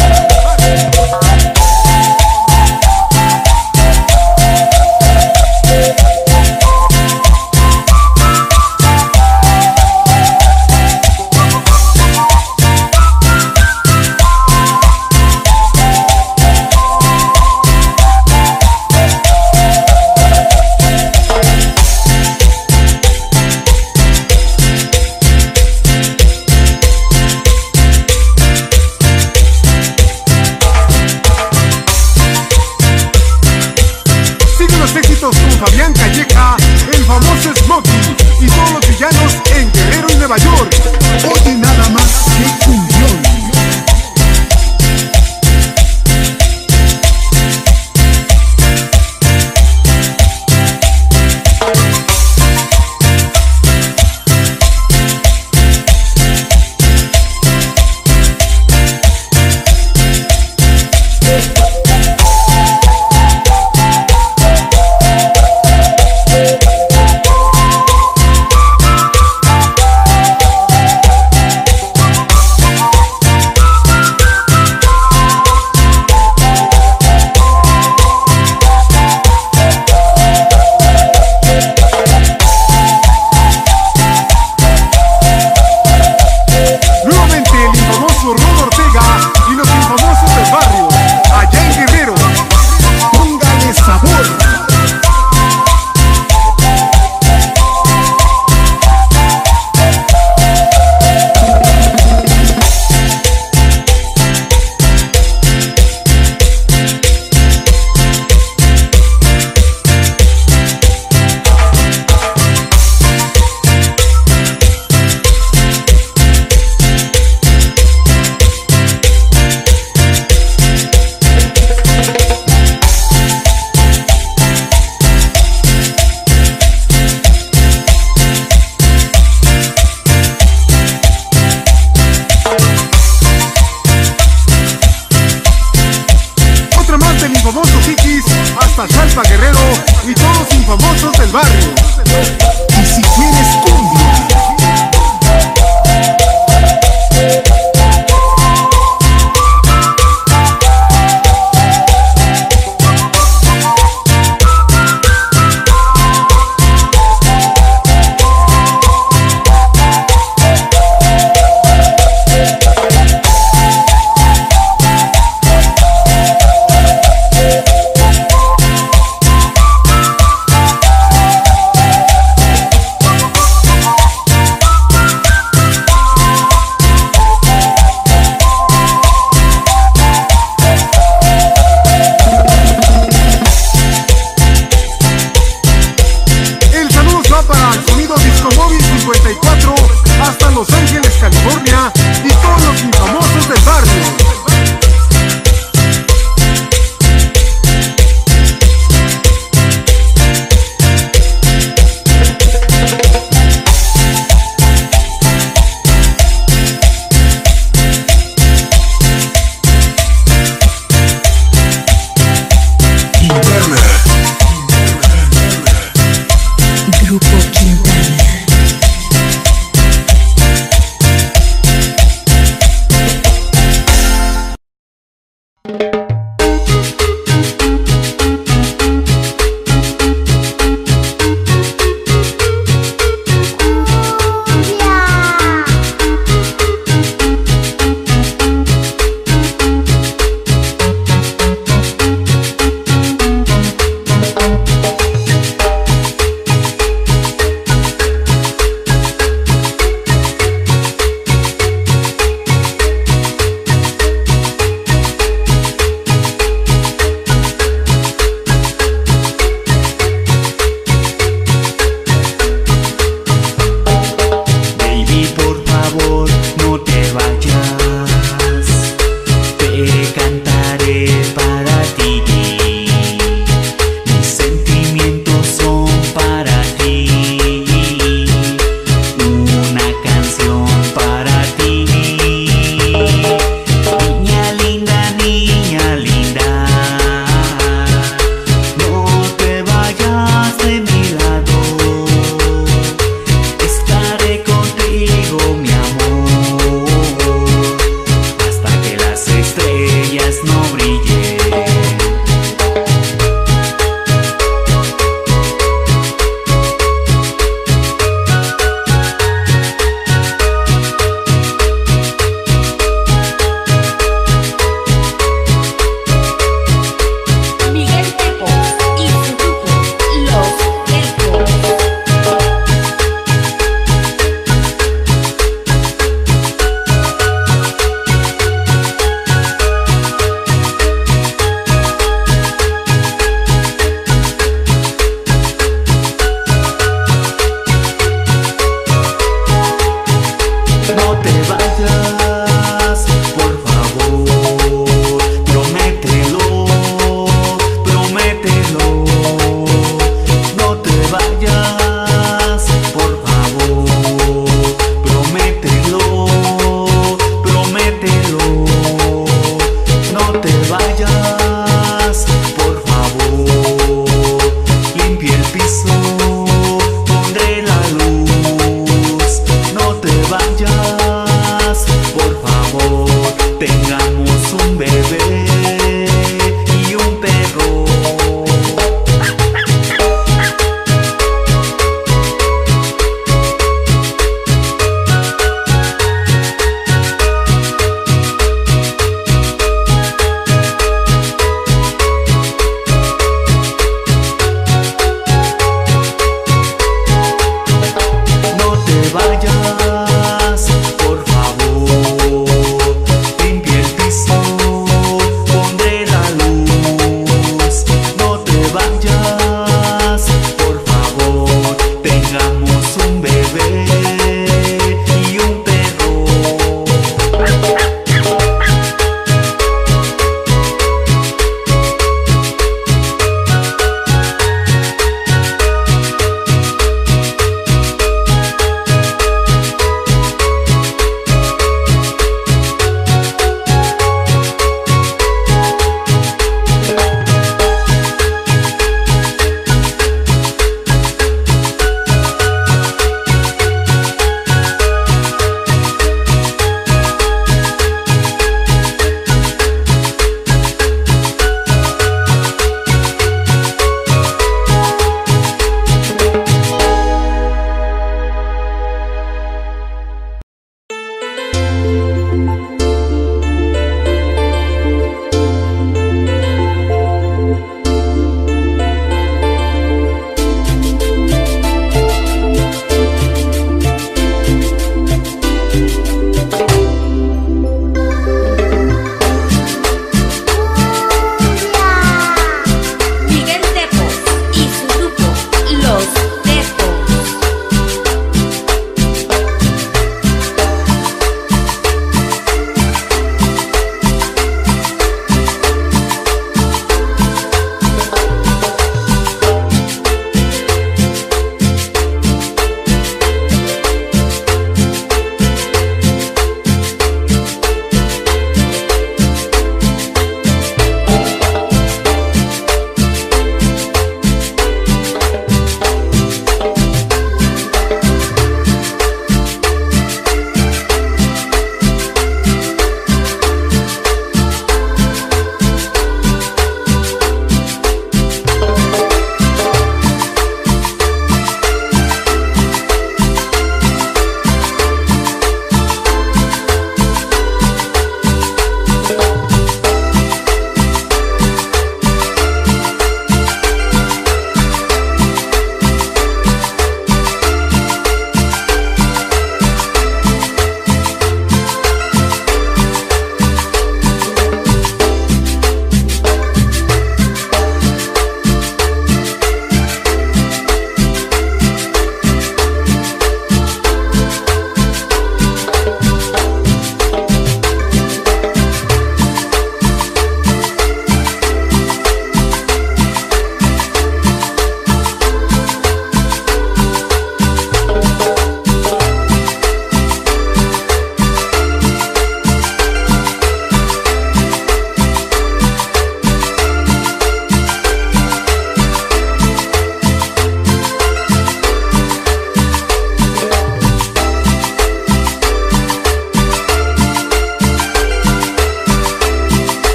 Fabián Calleja, el famoso Smokey y todos los villanos en Guerrero y Nueva York. Oye nada más que cumbión. hasta Jalpa Guerrero y todos los infamosos del barrio. Y si quieres cumbia, hasta Los Ángeles, California, y todos los infamosos del barrio. Internet.